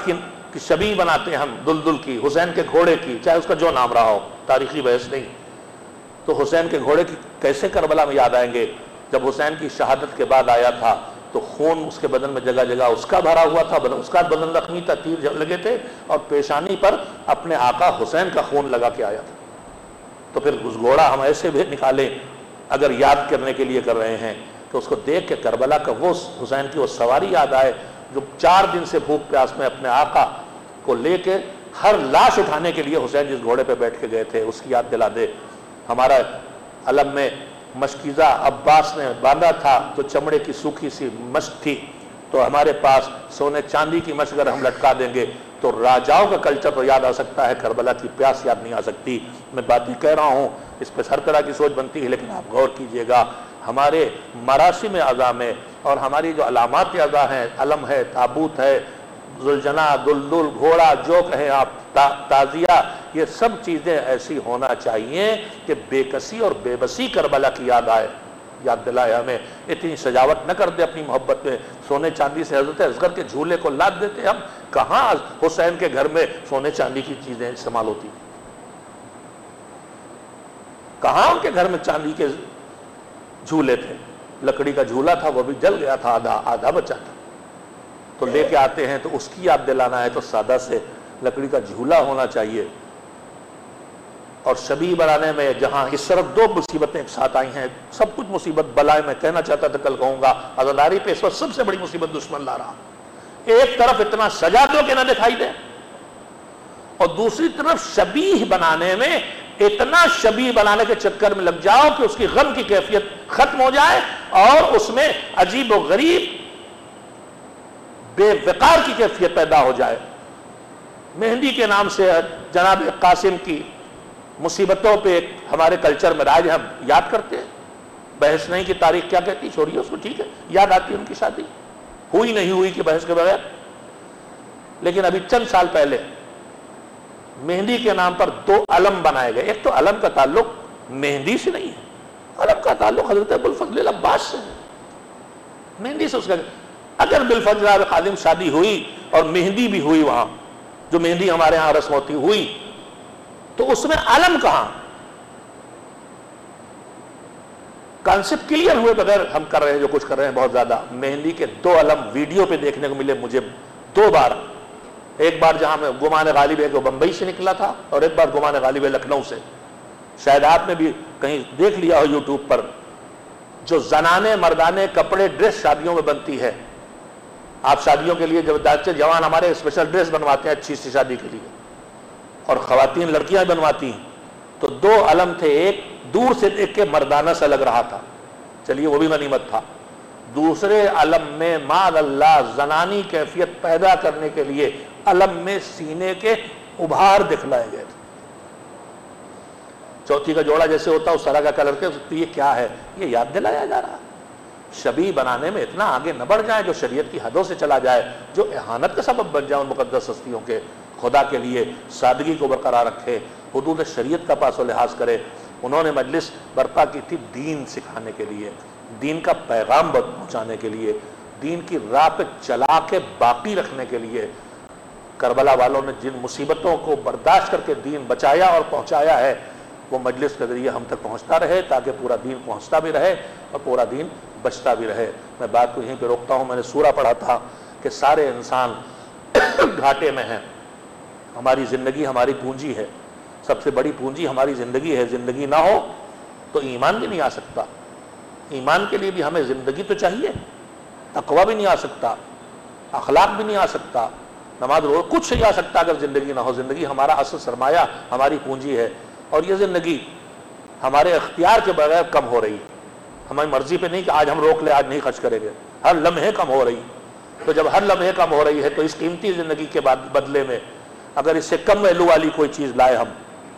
کی شبیہ بناتے ہیں ہم دلدل کی، حسین کے گھوڑے کی، چاہے اس کا جو نام رہا ہو، تاریخی بحث نہیں، تو حسین کے گھوڑے کی کیسے کربلا میں یاد آئیں گے؟ جب حسین کی شہادت کے بعد آیا تھا تو خون اس کے بدن میں جگہ جگہ اس کا بھرا ہوا تھا، اس کا بدن زخمی تھا، تیر لگے تھے، اور پیشانی پر اپنے آقا حسین کا خون لگا کے آیا تھا۔ تو پھر اس گھوڑا ہم ایسے بھی نکالیں اگر یاد کرنے کے لیے کر رہے ہیں کہ اس کو دیکھ کے کربلا کا وہ حسین کی وہ سواری یاد آئے جو 4 دن سے بھوک پیاس میں اپنے آقا کو لے کے ہر لاش اٹھانے کے لیے حسین جس گھوڑے پہ بیٹھ کے گئے تھے اس کی یاد دلا دے۔ ہمارا علم میں مشکیزہ عباس نے باندھا تھا تو چمڑے کی سوکھی سی مشق تھی، تو ہمارے پاس سونے چاندی کی مشق اگر ہم لٹکا دیں گے تو راجاؤں کا کلچر تو یاد آ سکتا ہے، کربلا کی پیاس یاد نہیں آ سکتی۔ میں باتیں کہہ رہا ہوں، اس پہ ہر طرح کی سوچ بنتی ہے، لیکن آپ غور کیجئے گا ہمارے مراسم اعضاء میں اور ہماری جو علامات اعضاء ہیں، علم ہے، تابوت ہے، ذوالجناح، دلدل، گھوڑا، جو کہیں آپ، تازیہ، یہ سب چیزیں ایسی ہونا چاہیے کہ بے کسی اور بے بسی کربلا کی یاد آئے، یاد دلائے ہمیں۔ اتنی سجاوٹ نہ کر دے اپنی محبت میں، سونے چاندی سے حضرت اصغر کے جھولے کو لاد دیتے ہم، کہاں حسین کے گھر میں سونے چاندی کی چیزیں استعمال ہوتی، کہاں ان کے گھر میں چاندی کے جھولے تھے؟ لکڑی کا جھولا تھا، وہ بھی جل گیا تھا، آدھا بچا تھا، تو لے کے آتے ہیں تو اس کی یاد دلانا ہے تو سادہ سے لکڑی کا جھولا ہونا چاہیے۔ اور شبیہ بنانے میں جہاں اس طرف 2 مصیبتیں ایک ساتھ آئی ہیں، سب کچھ مصیبت بلائے، میں کہنا چاہتا تھا کل کہوں گا، عزاداری پہ اس وقت سب سے بڑی مصیبت دشمن لا رہا، ایک طرف اتنا سجا دو کہ نہ دکھائی دے، اور دوسری طرف شبیہ بنانے میں اتنا شبیہ بنانے کے چکر میں لگ جاؤ کہ اس کی غم کی کیفیت ختم ہو جائے اور اس میں عجیب و غریب بے وقار کی کیفیت پیدا ہو جائے۔ مہندی کے نام سے جناب قاسم کی مصیبتوں پہ ہمارے کلچر میں رائج، ہم یاد کرتے ہیں، بحث نہیں کہ تاریخ کیا کہتی، چھوڑیے اس کو، ٹھیک ہے، یاد آتی ہے ان کی شادی ہوئی نہیں ہوئی کی بحث کے بغیر۔ لیکن ابھی چند سال پہلے مہندی کے نام پر 2 علم بنائے گئے، ایک تو علم کا تعلق مہندی سے نہیں ہے، علم کا تعلق حضرت ابوالفضل العباس سے ہے، مہندی سے اس کا، اگر بالفضل خادم شادی ہوئی اور مہندی بھی ہوئی وہاں، جو مہندی ہمارے ہاں رسم ہوتی ہوئی، تو اس میں علم کہاں؟ کانسیپٹ کلیئر ہوئے بغیر ہم کر رہے ہیں جو کچھ کر رہے ہیں بہت زیادہ۔ مہندی کے 2 علم ویڈیو پہ دیکھنے کو ملے مجھے 2 بار، ایک بار جہاں میں گمان غالب ہے کہ وہ بمبئی سے نکلا تھا، اور ایک بار گمان غالب ہے لکھنؤ سے، شاید آپ نے بھی کہیں دیکھ لیا ہو یوٹیوب پر، جو زنانے مردانے کپڑے ڈریس شادیوں میں بنتی ہے۔ آپ شادیوں کے لیے جب جوان ہمارے اسپیشل ڈریس بنواتے ہیں اچھی سی شادی کے لیے، اور خواتین لڑکیاں بنواتی ہیں، تو 2 علم تھے، ایک دور سے دیکھ کے مردانہ سا لگ رہا تھا، چلیے وہ بھی غنیمت تھا، دوسرے علم میں ماذ اللہ زنانی کیفیت پیدا کرنے کے لیے علم میں سینے کے ابھار دکھلائے گئے تھے، چوتھی کا جوڑا جیسے ہوتا اس طرح کا کلر کے، یہ کیا ہے؟ یہ یاد دلایا جا رہا ہے۔ شبیہ بنانے میں اتنا آگے نہ بڑھ جائے جو شریعت کی حدوں سے چلا جائے، جو اہانت کا سبب بن جائے ان مقدس ہستیوں کے۔ خدا کے لیے سادگی کو برقرار رکھے، حدود شریعت کا پاس و لحاظ کرے۔ انہوں نے مجلس برپا کی تھی دین سکھانے کے لیے، دین کا پیغام پہنچانے کے لیے، دین کی راہ پہ چلا کے باقی رکھنے کے لیے۔ کربلا والوں نے جن مصیبتوں کو برداشت کر کے دین بچایا اور پہنچایا ہے، وہ مجلس کے ذریعے ہم تک پہنچتا رہے تاکہ پورا دین پہنچتا بھی رہے اور پورا دین بچتا بھی رہے۔ میں بات کو یہیں پہ روکتا ہوں۔ میں نے سورہ پڑھا تھا کہ سارے انسان گھاٹے میں ہیں، ہماری زندگی ہماری پونجی ہے، سب سے بڑی پونجی ہماری زندگی ہے۔ زندگی نہ ہو تو ایمان بھی نہیں آ سکتا، ایمان کے لیے بھی ہمیں زندگی تو چاہیے، تقویٰ بھی نہیں آ سکتا، اخلاق بھی نہیں آ سکتا، نماز روزہ کچھ نہیں آ سکتا اگر زندگی نہ ہو۔ زندگی ہمارا اصل سرمایہ، ہماری پونجی ہے، اور یہ زندگی ہمارے اختیار کے بغیر کم ہو رہی، ہماری مرضی پہ نہیں کہ آج ہم روک لیں آج نہیں خرچ کریں گے، ہر لمحے کم ہو رہی۔ تو جب ہر لمحے کم ہو رہی ہے تو اس قیمتی زندگی کے بدلے میں اگر اس سے کم ویلو والی کوئی چیز لائے ہم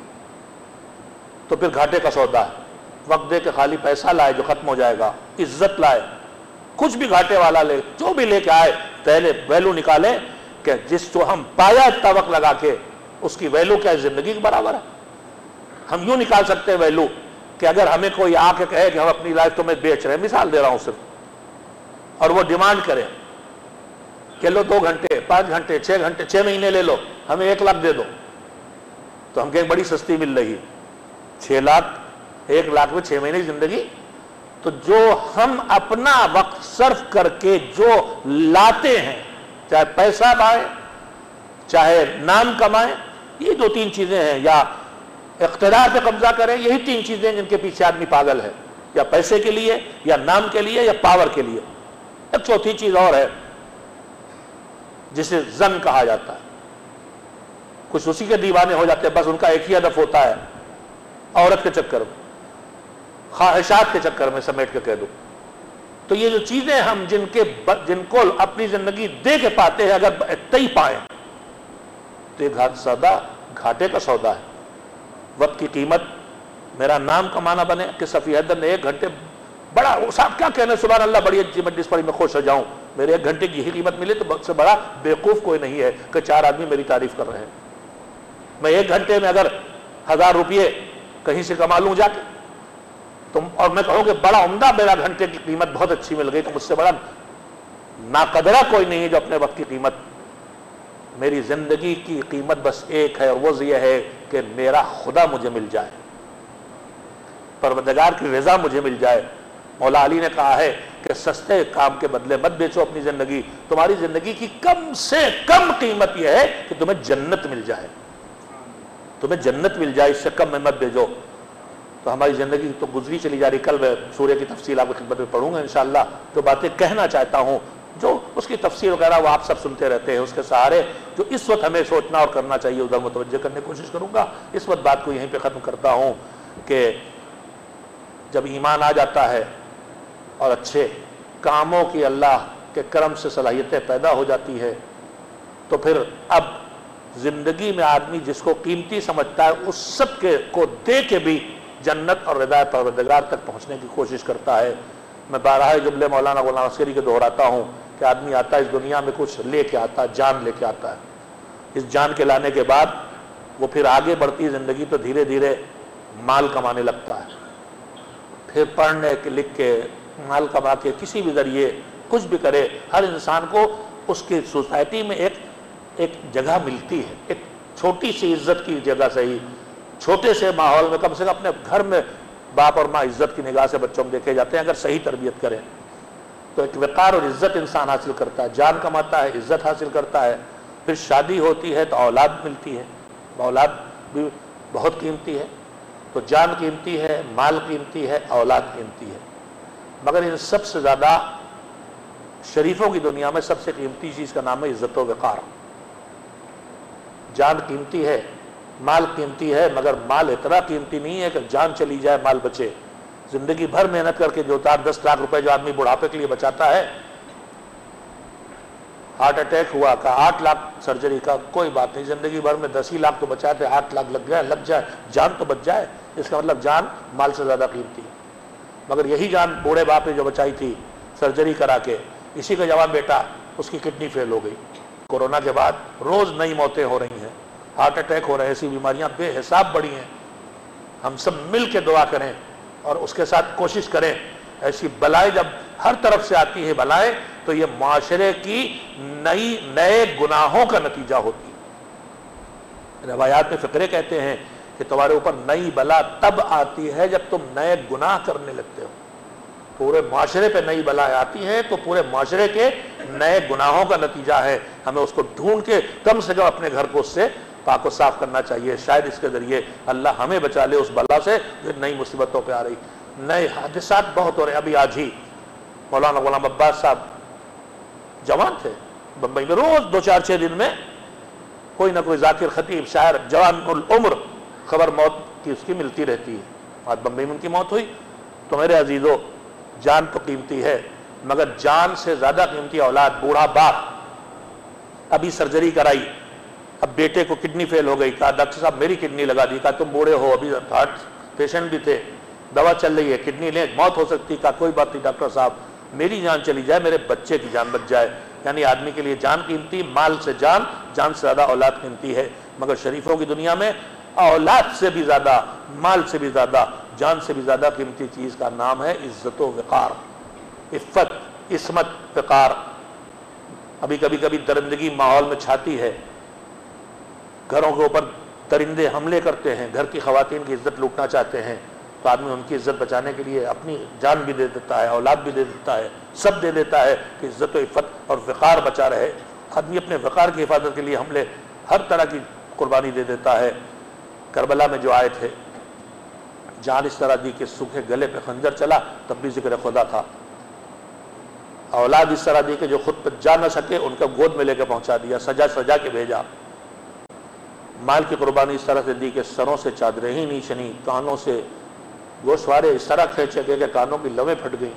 تو پھر گھاٹے کا سودا ہے۔ وقت دے کے خالی پیسہ لائے جو ختم ہو جائے گا، عزت لائے، کچھ بھی گھاٹے والا لے، جو بھی لے کے آئے پہلے ویلو نکالیں کہ جس جو ہم پایا اتنا وقت لگا کے اس کی ویلو کیا زندگی کے برابر ہے۔ ہم یوں نکال سکتے ہیں ویلو کہ اگر ہمیں کوئی آ کے کہے کہ ہم اپنی لائف تمہیں بیچ رہے ہیں، مثال دے رہا ہوں صرف، اور وہ ڈیمانڈ کرے کہ لو 2 گھنٹے 5 گھنٹے 6 گھنٹے 6 مہینے لے لو، ہمیں 1 لاکھ دے دو، تو ہم کہیں بڑی سستی مل رہی ہے، 6 لاکھ 1 لاکھ میں 6 مہینے کی زندگی۔ تو جو ہم اپنا وقت صرف کر کے جو لاتے ہیں، چاہے پیسہ لائیں چاہے نام کمائیں، یہ 2-3 چیزیں ہیں، یا اقتدار پہ قبضہ کریں، یہی 3 چیزیں جن کے پیچھے آدمی پاگل ہے، یا پیسے کے لیے یا نام کے لیے یا پاور کے لیے۔ ایک چوتھی چیز اور ہے جسے زن کہا جاتا ہے، کچھ اسی کے دیوانے ہو جاتے ہیں، بس ان کا ایک ہی ہدف ہوتا ہے، عورت کے چکر میں، خواہشات کے چکر میں سمیٹ کے کہہ دو۔ تو یہ جو چیزیں ہم جن کو اپنی زندگی دے کے پاتے ہیں، اگر اتنے ہی پائیں تو یہ سودا گھاٹے کا سودا ہے۔ وقت کی قیمت، میرا نام کمانا بنے کہ صفی حیدر نے 1 گھنٹے، بڑا صاحب کیا کہنے، سبحان اللہ، بڑی اچھی مجلس پڑھی، میں خوش ہو جاؤں، میرے 1 گھنٹے کی ہی قیمت ملے تو سے بڑا بیوقوف کوئی نہیں ہے کہ 4 آدمی میری تعریف کر رہے ہیں۔ میں 1 گھنٹے میں اگر 1000 روپئے کہیں سے کما لوں جا کے، اور میں کہوں کہ بڑا عمدہ، میرا گھنٹے کی قیمت بہت اچھی مل گئی، تو مجھ سے بڑا ناقدرہ کوئی نہیں ہے جو اپنے وقت کی قیمت۔ میری زندگی کی قیمت بس ایک ہے، اور وہ یہ ہے کہ میرا خدا مجھے مل جائے، پروردگار کی رضا مجھے مل جائے۔ مولا علی نے کہا ہے کہ سستے کام کے بدلے مت بیچو اپنی زندگی، تمہاری زندگی کی کم سے کم قیمت یہ ہے کہ تمہیں جنت مل جائے، تمہیں جنت مل جائے، اس سے کم میں مت بیچو۔ تو ہماری زندگی تو گزری چلی جا رہی۔ کل میں سورہ کی تفصیل آپ کی خدمت میں پڑھوں گا انشاءاللہ، جو باتیں کہنا چاہتا ہوں، جو اس کی تفسیر وغیرہ وہ آپ سب سنتے رہتے ہیں، اس کے سہارے جو اس وقت ہمیں سوچنا اور کرنا چاہیے ادھر متوجہ کرنے کی کوشش کروں گا۔ اس وقت بات کو یہیں پہ ختم کرتا ہوں کہ جب ایمان آ جاتا ہے اور اچھے کاموں کی اللہ کے کرم سے صلاحیتیں پیدا ہو جاتی ہے، تو پھر اب زندگی میں آدمی جس کو قیمتی سمجھتا ہے اس سب کو دے کے بھی جنت اور رضا پروردگار تک پہنچنے کی کوشش کرتا ہے۔ میں بارہا جملے مولانا غلام عسکری کے دہراتا ہوں کہ آدمی آتا ہے اس دنیا میں کچھ لے کے آتا ہے، جان لے کے آتا ہے۔ اس جان کے لانے کے بعد وہ پھر آگے بڑھتی زندگی تو دھیرے دھیرے مال کمانے لگتا ہے، پھر پڑھنے کے لکھ کے مال کما کے کسی بھی ذریعے کچھ بھی کرے۔ ہر انسان کو اس کی سوسائٹی میں ایک جگہ ملتی ہے، ایک چھوٹی سی عزت کی جگہ صحیح، چھوٹے سے ماحول میں، کم سے کم اپنے گھر میں باپ اور ماں عزت کی نگاہ سے بچوں کو دیکھے جاتے ہیں اگر صحیح تربیت کریں تو ایک وقار اور عزت انسان حاصل کرتا ہے، جان کماتا ہے، عزت حاصل کرتا ہے، پھر شادی ہوتی ہے تو اولاد ملتی ہے، اولاد بھی بہت قیمتی ہے۔ تو جان قیمتی ہے، مال قیمتی ہے، اولاد قیمتی ہے، مگر ان سب سے زیادہ شریفوں کی دنیا میں سب سے قیمتی چیز کا نام ہے عزت و وقار۔ جان قیمتی ہے، مال قیمتی ہے، مگر مال اتنا قیمتی نہیں ہے کہ جان چلی جائے مال بچے۔ زندگی بھر محنت کر کے جو 10 لاکھ روپے جو آدمی بڑھاپے کے لیے بچاتا ہے، ہارٹ اٹیک ہوا کا 8 لاکھ سرجری کا، کوئی بات نہیں، زندگی بھر میں 10 ہی لاکھ تو بچاتے، 8 لاکھ لگ جائے، جان تو بچ جائے، اس کا مطلب جان مال سے زیادہ قیمتی ہے۔ مگر یہی جان بوڑھے باپ نے جو بچائی تھی سرجری کرا کے، اسی کا جوان بیٹا اس کی کڈنی فیل ہو گئی، کورونا کے بعد روز نئی موتیں ہو رہی ہیں، ہارٹ اٹیک ہو رہے ہیں، ایسی بیماریاں بے حساب بڑی ہیں۔ ہم سب مل کے دعا کریں اور اس کے ساتھ کوشش کریں، ایسی بلائیں جب ہر طرف سے آتی ہے بلائیں تو یہ معاشرے کی نئے گناہوں کا نتیجہ ہوتی ہے۔ روایات میں فقرے کہتے ہیں کہ تمہارے اوپر نئی بلا تب آتی ہے جب تم نئے گناہ کرنے لگتے ہو۔ پورے معاشرے پہ نئی بلائیں آتی ہیں تو پورے معاشرے کے نئے گناہوں کا نتیجہ ہے۔ ہمیں اس کو ڈھونڈ کے کم سے کم اپنے گھر کو اس سے پاک و صاف کرنا چاہیے، شاید اس کے ذریعے اللہ ہمیں بچا لے اس بلا سے جو نئی مصیبتوں پہ آ رہی۔ نئے حادثات بہت ہو رہے ہیں، ابھی آج ہی مولانا غلام عباس صاحب جوان تھے بمبئی میں، روز 2-4-6 دن میں کوئی نہ کوئی ذاکر خطیب شاعر جوان العمر خبر موت کی اس کی ملتی رہتی ہے۔ آج بمبئی میں ان کی موت ہوئی۔ تو میرے عزیزو، جان تو قیمتی ہے مگر جان سے زیادہ قیمتی اولاد۔ بوڑھا باپ ابھی سرجری کرائی، اب بیٹے کو کڈنی فیل ہو گئی، کہا ڈاکٹر صاحب میری کڈنی لگا دی، کہا تم بوڑھے ہو، ابھی ہارٹ پیشنٹ بھی تھے، دوا چل رہی ہے، کڈنی لیں موت ہو سکتی، کہا کوئی بات نہیں ڈاکٹر صاحب، میری جان چلی جائے میرے بچے کی جان بچ جائے۔ یعنی آدمی کے لیے جان قیمتی، مال سے جان سے زیادہ اولاد قیمتی ہے۔ مگر شریفوں کی دنیا میں اولاد سے بھی زیادہ، مال سے بھی زیادہ، جان سے بھی زیادہ قیمتی چیز کا نام ہے عزت و وقار، عفت، عصمت، وقار۔ ابھی کبھی کبھی درندگی ماحول میں چھاتی ہے، گھروں کے اوپر درندے حملے کرتے ہیں، گھر کی خواتین کی عزت لوٹنا چاہتے ہیں، تو آدمی ان کی عزت بچانے کے لیے اپنی جان بھی دے دیتا ہے، اولاد بھی دے دیتا ہے، سب دے دیتا ہے کہ عزت و عفت اور وقار بچا رہے۔ آدمی اپنے وقار کی حفاظت کے لیے حملے ہر طرح کی قربانی دے دیتا ہے۔ کربلا میں جو آئے تھے، جان اس طرح دی کہ سوکھے گلے پہ خنجر چلا تب بھی ذکر خدا تھا، اولاد اس طرح دی کہ جو خود پہ جا نہ سکے ان کا گود میں لے کے پہنچا دیا، سجا سجا کے بھیجا۔ مال کی قربانی اس طرح سے دی کہ سروں سے چادریں ہی نہیں چنی، کانوں سے گوشوارے اس طرح کھینچے گئے کہ کانوں کی لویں پھٹ گئیں۔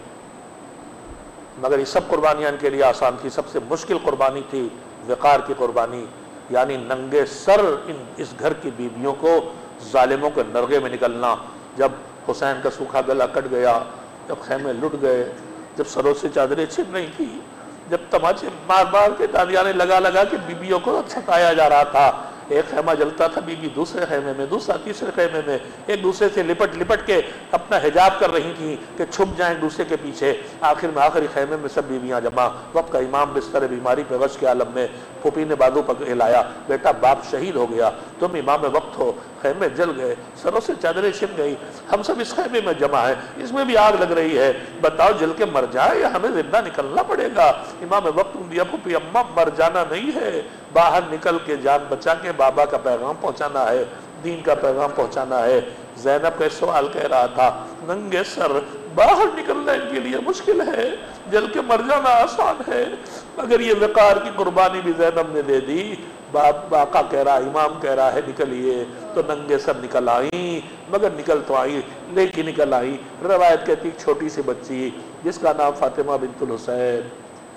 مگر یہ سب قربانیاں ان کے لیے آسان تھی۔ سب سے مشکل قربانی تھی وقار کی قربانی، یعنی ننگے سر اس گھر کی بیویوں کو ظالموں کے نرغے میں نکلنا۔ جب حسین کا سوکھا گلا کٹ گیا، جب خیمے لٹ گئے، جب سروں سے چادریں چھن رہی تھی، جب تماچے مار مار کے تالیاں لگا لگا کے بیویوں کو ستایا جا رہا تھا، ایک خیمہ جلتا تھا، بیوی دوسرے خیمے میں، دوسرا تیسرے خیمے میں، ایک دوسرے سے لپٹ لپٹ کے اپنا حجاب کر رہی تھیں کہ چھپ جائیں ایک دوسرے کے پیچھے۔ آخر میں آخری خیمے میں سب بیویاں جمع، وقت کا امام بستر بیماری پہ غش کے عالم میں، پھوپھی نے بازو پکڑ ہلایا، بیٹا باپ شہید ہو گیا، تم امام وقت ہو، خیمے جل گئے، سروں سے چادریں چھن گئی، ہم سب اس خیمے میں جمع ہیں، اس میں بھی آگ لگ رہی ہے، بتاؤ جل کے مر جائے یا ہمیں زندہ نکلنا پڑے گا؟ امام وقت دیا پھوپھی اماں مر جانا نہیں ہے، باہر نکل کے جان بچا کے بابا کا پیغام پہنچانا ہے، دین کا پیغام پہنچانا ہے۔ زینب کا سوال کہہ رہا تھا، ننگے سر باہر نکلنا ان کے لیے مشکل ہے، جل کے مر جانا آسان ہے، مگر یہ وقار کی قربانی بھی زینب نے دے دی۔ آقا کہہ رہا، امام کہہ رہا ہے نکلیے، تو ننگے سر نکل آئیں، مگر نکل تو آئی لیکن نکل آئی۔ روایت کہتی چھوٹی سی بچی جس کا نام فاطمہ بنت الحسین،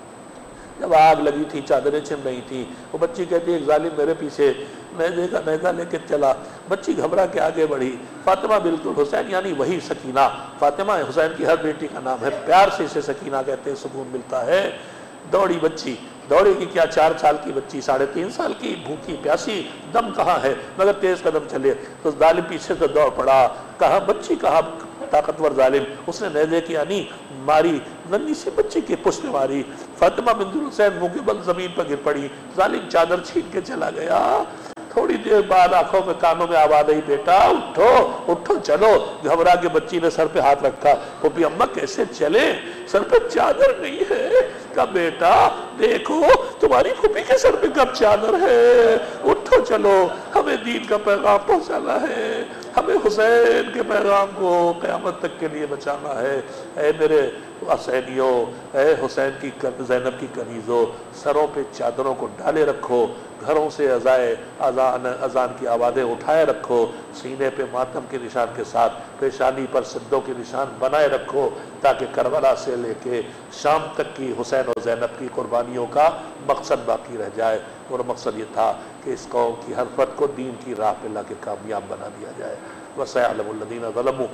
جب آگ لگی تھی چادریں چھن رہی تھی، وہ بچی کہتی ہے ایک ظالم میرے پیچھے نیزہ لے کے چلا، بچی گھبرا کے آگے بڑھی، فاطمہ بنت الحسین یعنی وہی سکینہ، فاطمہ حسین کی ہر بیٹی کا نام ہے، پیار سے اسے سکینہ کہتے ہیں، سکون ملتا ہے۔ دوڑی بچی، دوڑے گی کیا، 4 سال کی بچی، 3.5 سال کی، بھوکی پیاسی، دم کہاں ہے، مگر تیز قدم چلے، تو ظالم پیچھے سے دوڑ پڑا، کہاں بچی، کہاں طاقتور ظالم، اس نے نیزے کی آنی ماری، ننھی سی بچی کی پشت ماری، فاطمہ بنت الحسین منہ کے بل زمین پر گر پڑی، ظالم چادر چھین کے چلا گیا۔ تھوڑی دیر بعد آنکھوں میں کانوں میں آواز آئی، بیٹا اٹھو اٹھو چلو۔ گھبرا کے بچی نے سر پہ ہاتھ رکھا، پھوپھی اماں کیسے چلے، سر پہ چادر نہیں ہے۔ کہا بیٹا دیکھو تمہاری پھوپھی کے سر پہ کب چادر ہے، اٹھو چلو، ہمیں دین کا پیغام پہنچانا ہے، ہمیں حسین کے پیغام کو قیامت تک کے لیے بچانا ہے۔ اے میرے حسینیوں، اے حسین کی زینب کی کنیزوں، سروں پہ چادروں کو ڈالے رکھو، گھروں سے اذان کی آوازیں اٹھائے رکھو، سینے پہ ماتم کے نشان کے ساتھ پیشانی پر سدوں کے نشان بنائے رکھو، تاکہ کربلا سے لے کے شام تک کی حسین اور زینب کی قربانیوں کا مقصد باقی رہ جائے۔ اور مقصد یہ تھا کہ اس قوم کی ہر فرد کو دین کی راہ پہ لا کے کامیاب بنا دیا جائے۔ وَسَيَعْلَمُ الَّذِينَ ظَلَمُوا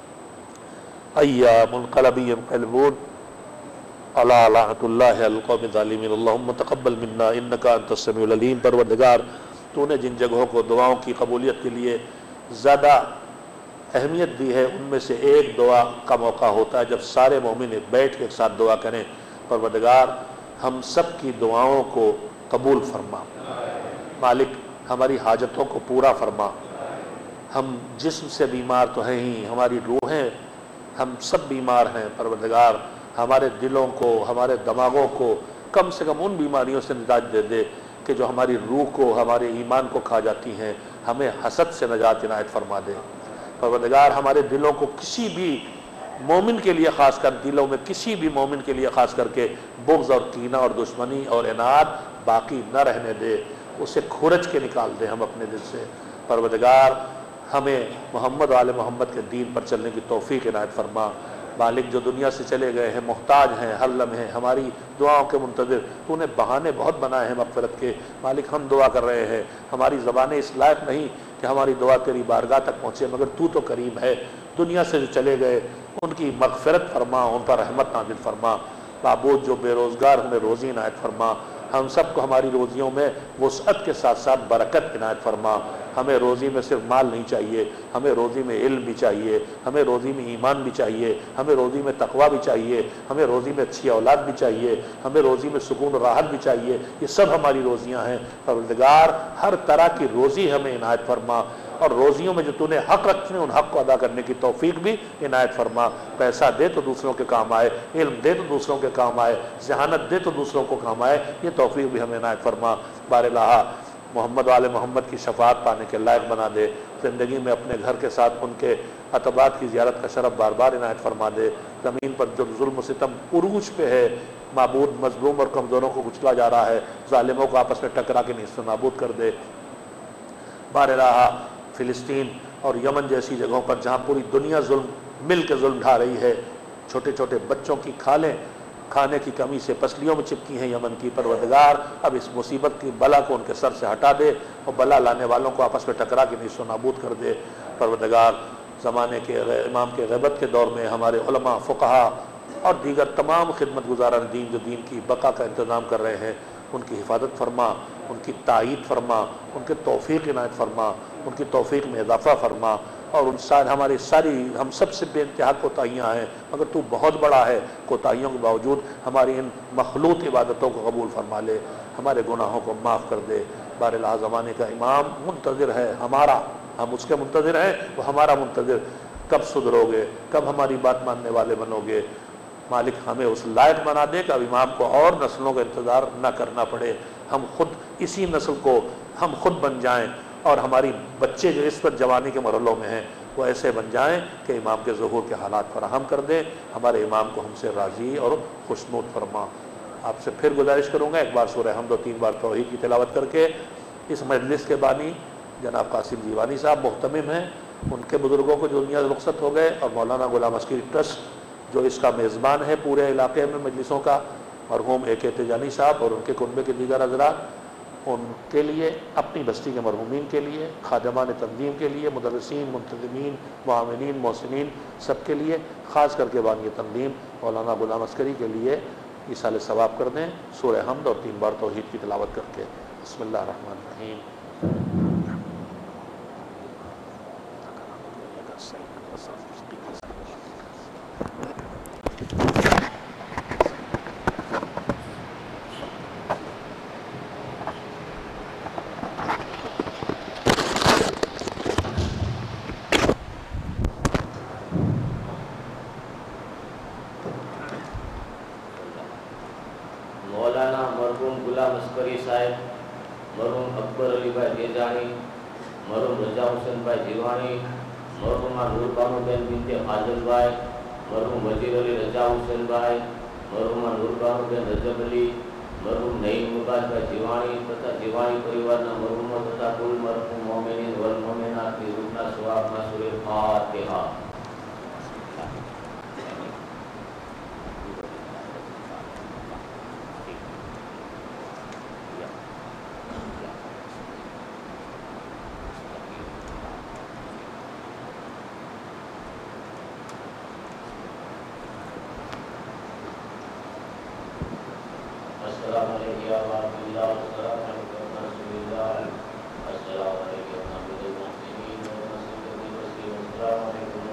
أَيَّ مُنْقَلَبٍ يَنْقَلِبُونَ عَلَىٰ لَعْنَةِ اللَّهِ عَلَى الْقَوْمِ الظَّالِمِينَ اللهم تقبل منا انك انت السميع العليم۔ پروردگار تو نے جن جگہوں کو دعاؤں کی قبولیت کے لیے زیادہ اہمیت دی ہے، ان میں سے ایک دعا کا موقع ہوتا ہے جب سارے مومن بیٹھ کے ایک ساتھ دعا کریں۔ پروردگار ہم سب کی دعاؤں کو قبول فرما، مالک ہماری حاجتوں کو پورا فرما۔ ہم جسم سے بیمار تو ہیں ہی، ہماری روحیں ہم سب بیمار ہیں، پروردگار ہمارے دلوں کو، ہمارے دماغوں کو کم سے کم ان بیماریوں سے نجات دے دے کہ جو ہماری روح کو، ہمارے ایمان کو کھا جاتی ہیں، ہمیں حسد سے نجات عنایت فرما دے۔ پروردگار ہمارے دلوں کو کسی بھی مومن کے لیے خاص کر، دلوں میں کسی بھی مومن کے لیے خاص کر کے بغض اور کینہ اور دشمنی اور عناد باقی نہ رہنے دے، اسے کھرچ کے نکال دے ہم اپنے دل سے۔ پروردگار ہمیں محمد و آل محمد کے دین پر چلنے کی توفیق عنایت فرما۔ مالک جو دنیا سے چلے گئے ہیں، محتاج ہیں، ہر لمحے ہماری دعاؤں کے منتظر، تو نے بہانے بہت بنائے ہیں مغفرت کے، مالک ہم دعا کر رہے ہیں، ہماری زبانیں اس لائق نہیں کہ ہماری دعا تیری بارگاہ تک پہنچے، مگر تو کریم ہے، دنیا سے جو چلے گئے ان کی مغفرت فرما، ان پر رحمت نازل فرما۔ معبود جو بے روزگار انہیں روزی عنایت فرما، ہم سب کو ہماری روزیوں میں وسعت کے ساتھ ساتھ برکت عنایت فرما۔ ہمیں روزی میں صرف مال نہیں چاہیے، ہمیں روزی میں علم بھی چاہیے، ہمیں روزی میں ایمان بھی چاہیے، ہمیں روزی میں تقوی بھی چاہیے، ہمیں روزی میں اچھی اولاد بھی چاہیے، ہمیں روزی میں سکون و راحت بھی چاہیے۔ یہ سب ہماری روزیاں ہیں۔ پروردگار ہر طرح کی روزی ہمیں عنایت فرما، اور روزیوں میں جو تو نے حق رکھے ان حق کو ادا کرنے کی توفیق بھی عنایت فرما۔ پیسہ دے تو دوسروں کے کام آئے، علم دے تو دوسروں کے کام آئے، ذہانت دے تو دوسروں کو کام آئے، یہ توفیق بھی ہمیں عنایت فرما۔ بار الہا محمد وآل محمد کی شفاعت پانے کے لائق بنا دے۔ زندگی میں اپنے گھر کے ساتھ ان کے اتباعت کی زیارت کا شرف بار بار عنایت فرما دے۔ زمین پر جو ظلم و ستم عروج پہ ہے، معبود مظلوم اور کمزوروں کو کچلا جا رہا ہے، ظالموں کو آپس میں ٹکرا کے نیست و نابود کر دے۔ بار الہا فلسطین اور یمن جیسی جگہوں پر جہاں پوری دنیا مل کے ظلم ڈھا رہی ہے، چھوٹے چھوٹے بچوں کی کھالیں کھانے کی کمی سے پسلیوں میں چپکی ہیں یمن کی، پروردگار اب اس مصیبت کی بلا کو ان کے سر سے ہٹا دے اور بلا لانے والوں کو آپس میں ٹکرا کے نیست و نابود کر دے۔ پروردگار زمانے کے امام کے غیبت کے دور میں ہمارے علماء، فقہا اور دیگر تمام خدمت گزاران دین جو دین کی بقا کا انتظام کر رہے ہیں، ان کی حفاظت فرما، ان کی تائید فرما، ان کے توفیق عنایت فرما، ان کی توفیق میں اضافہ فرما، اور ہماری ساری ہم سب سے بے انتہا کوتاہیاں ہیں، مگر تو بہت بڑا ہے، کوتاہیوں کے باوجود ہماری ان مخلوط عبادتوں کو قبول فرما لے، ہمارے گناہوں کو معاف کر دے۔ بار الہا زمانے کا امام منتظر ہے ہمارا، ہم اس کے منتظر ہیں، وہ ہمارا منتظر، کب سدھرو گے، کب ہماری بات ماننے والے بنو گے۔ مالک ہمیں اس لائق بنا دے کہ اب امام کو اور نسلوں کا انتظار نہ کرنا پڑے، ہم خود اسی نسل کو ہم خود بن جائیں، اور ہماری بچے جو اس وقت جوانی کے مرحلوں میں ہیں وہ ایسے بن جائیں کہ امام کے ظہور کے حالات فراہم کر دیں۔ ہمارے امام کو ہم سے راضی اور خوشنود فرما۔ آپ سے پھر گزارش کروں گا، ایک بار سورہ حمد و 3 بار توحید کی تلاوت کر کے اس مجلس کے بانی جناب قاسم دیوانی صاحب محتمم ہیں، ان کے بزرگوں کو جو دنیا سے رخصت ہو گئے، اور مولانا غلام عسکری ٹرسٹ جو اس کا میزبان ہے پورے علاقے میں مجلسوں کا، مرحوم اے کے تجانی صاحب اور ان کے کنبے کے دیگر حضرات، ان کے لیے، اپنی بستی کے مرحومین کے لیے، خادمان تنظیم کے لیے، مدرسین، منتظمین، معاونین، محسنین، سب کے لیے، خاص کر کے بانی تنظیم مولانا غلام عسکری کے لیے ایصال ثواب کر دیں سورہ حمد اور 3 بار توحید کی تلاوت کر کے۔ بسم اللہ الرحمن الرحیم۔ مولانا مرحوم غلام عسکری صاحب، مرحوم اکبر علی بھائی دیجانی، مرحوم رضا حسین بھائی جیوانی، مرحومہ نور بانو بین بنت فاضل بھائی، مرحوم وزیر علی رضا حسین بھائی، مرحومہ نور بانو بین رجب علی، مرحوم نعیم عباس بھائی جیوانی تથા جیوانی પરિવારના مرحومો તથા કુલ مرحوم મોમિનીન વલ મોમિનાત کی روحના સવાબમાં સૂરે ફાતિહા۔ السلام علیکم یا رحمۃ اللہ، السلام علیکم یا رسول اللہ، السلام علیکم یا حامد المحسنین والمسلمین والمسلمین، السلام علیکم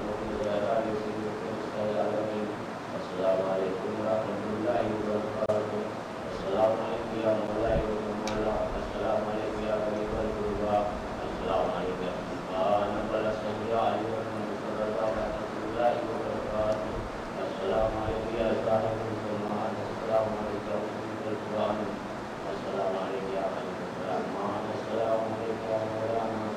السلام علیکم ورحمۃ اللہ وبرکاتہ، السلام علیکم یا مولا مولا، السلام علیکم یا غریب الغربا، السلام علیکم یا سلطان الاسلام علیہ ورحمۃ اللہ وبرکاتہ، السلام علیکم یا صاحب الزمان، السلام علیکم السلام علیکم یا حبیب الرحمن، السلام علیکم یا مولانا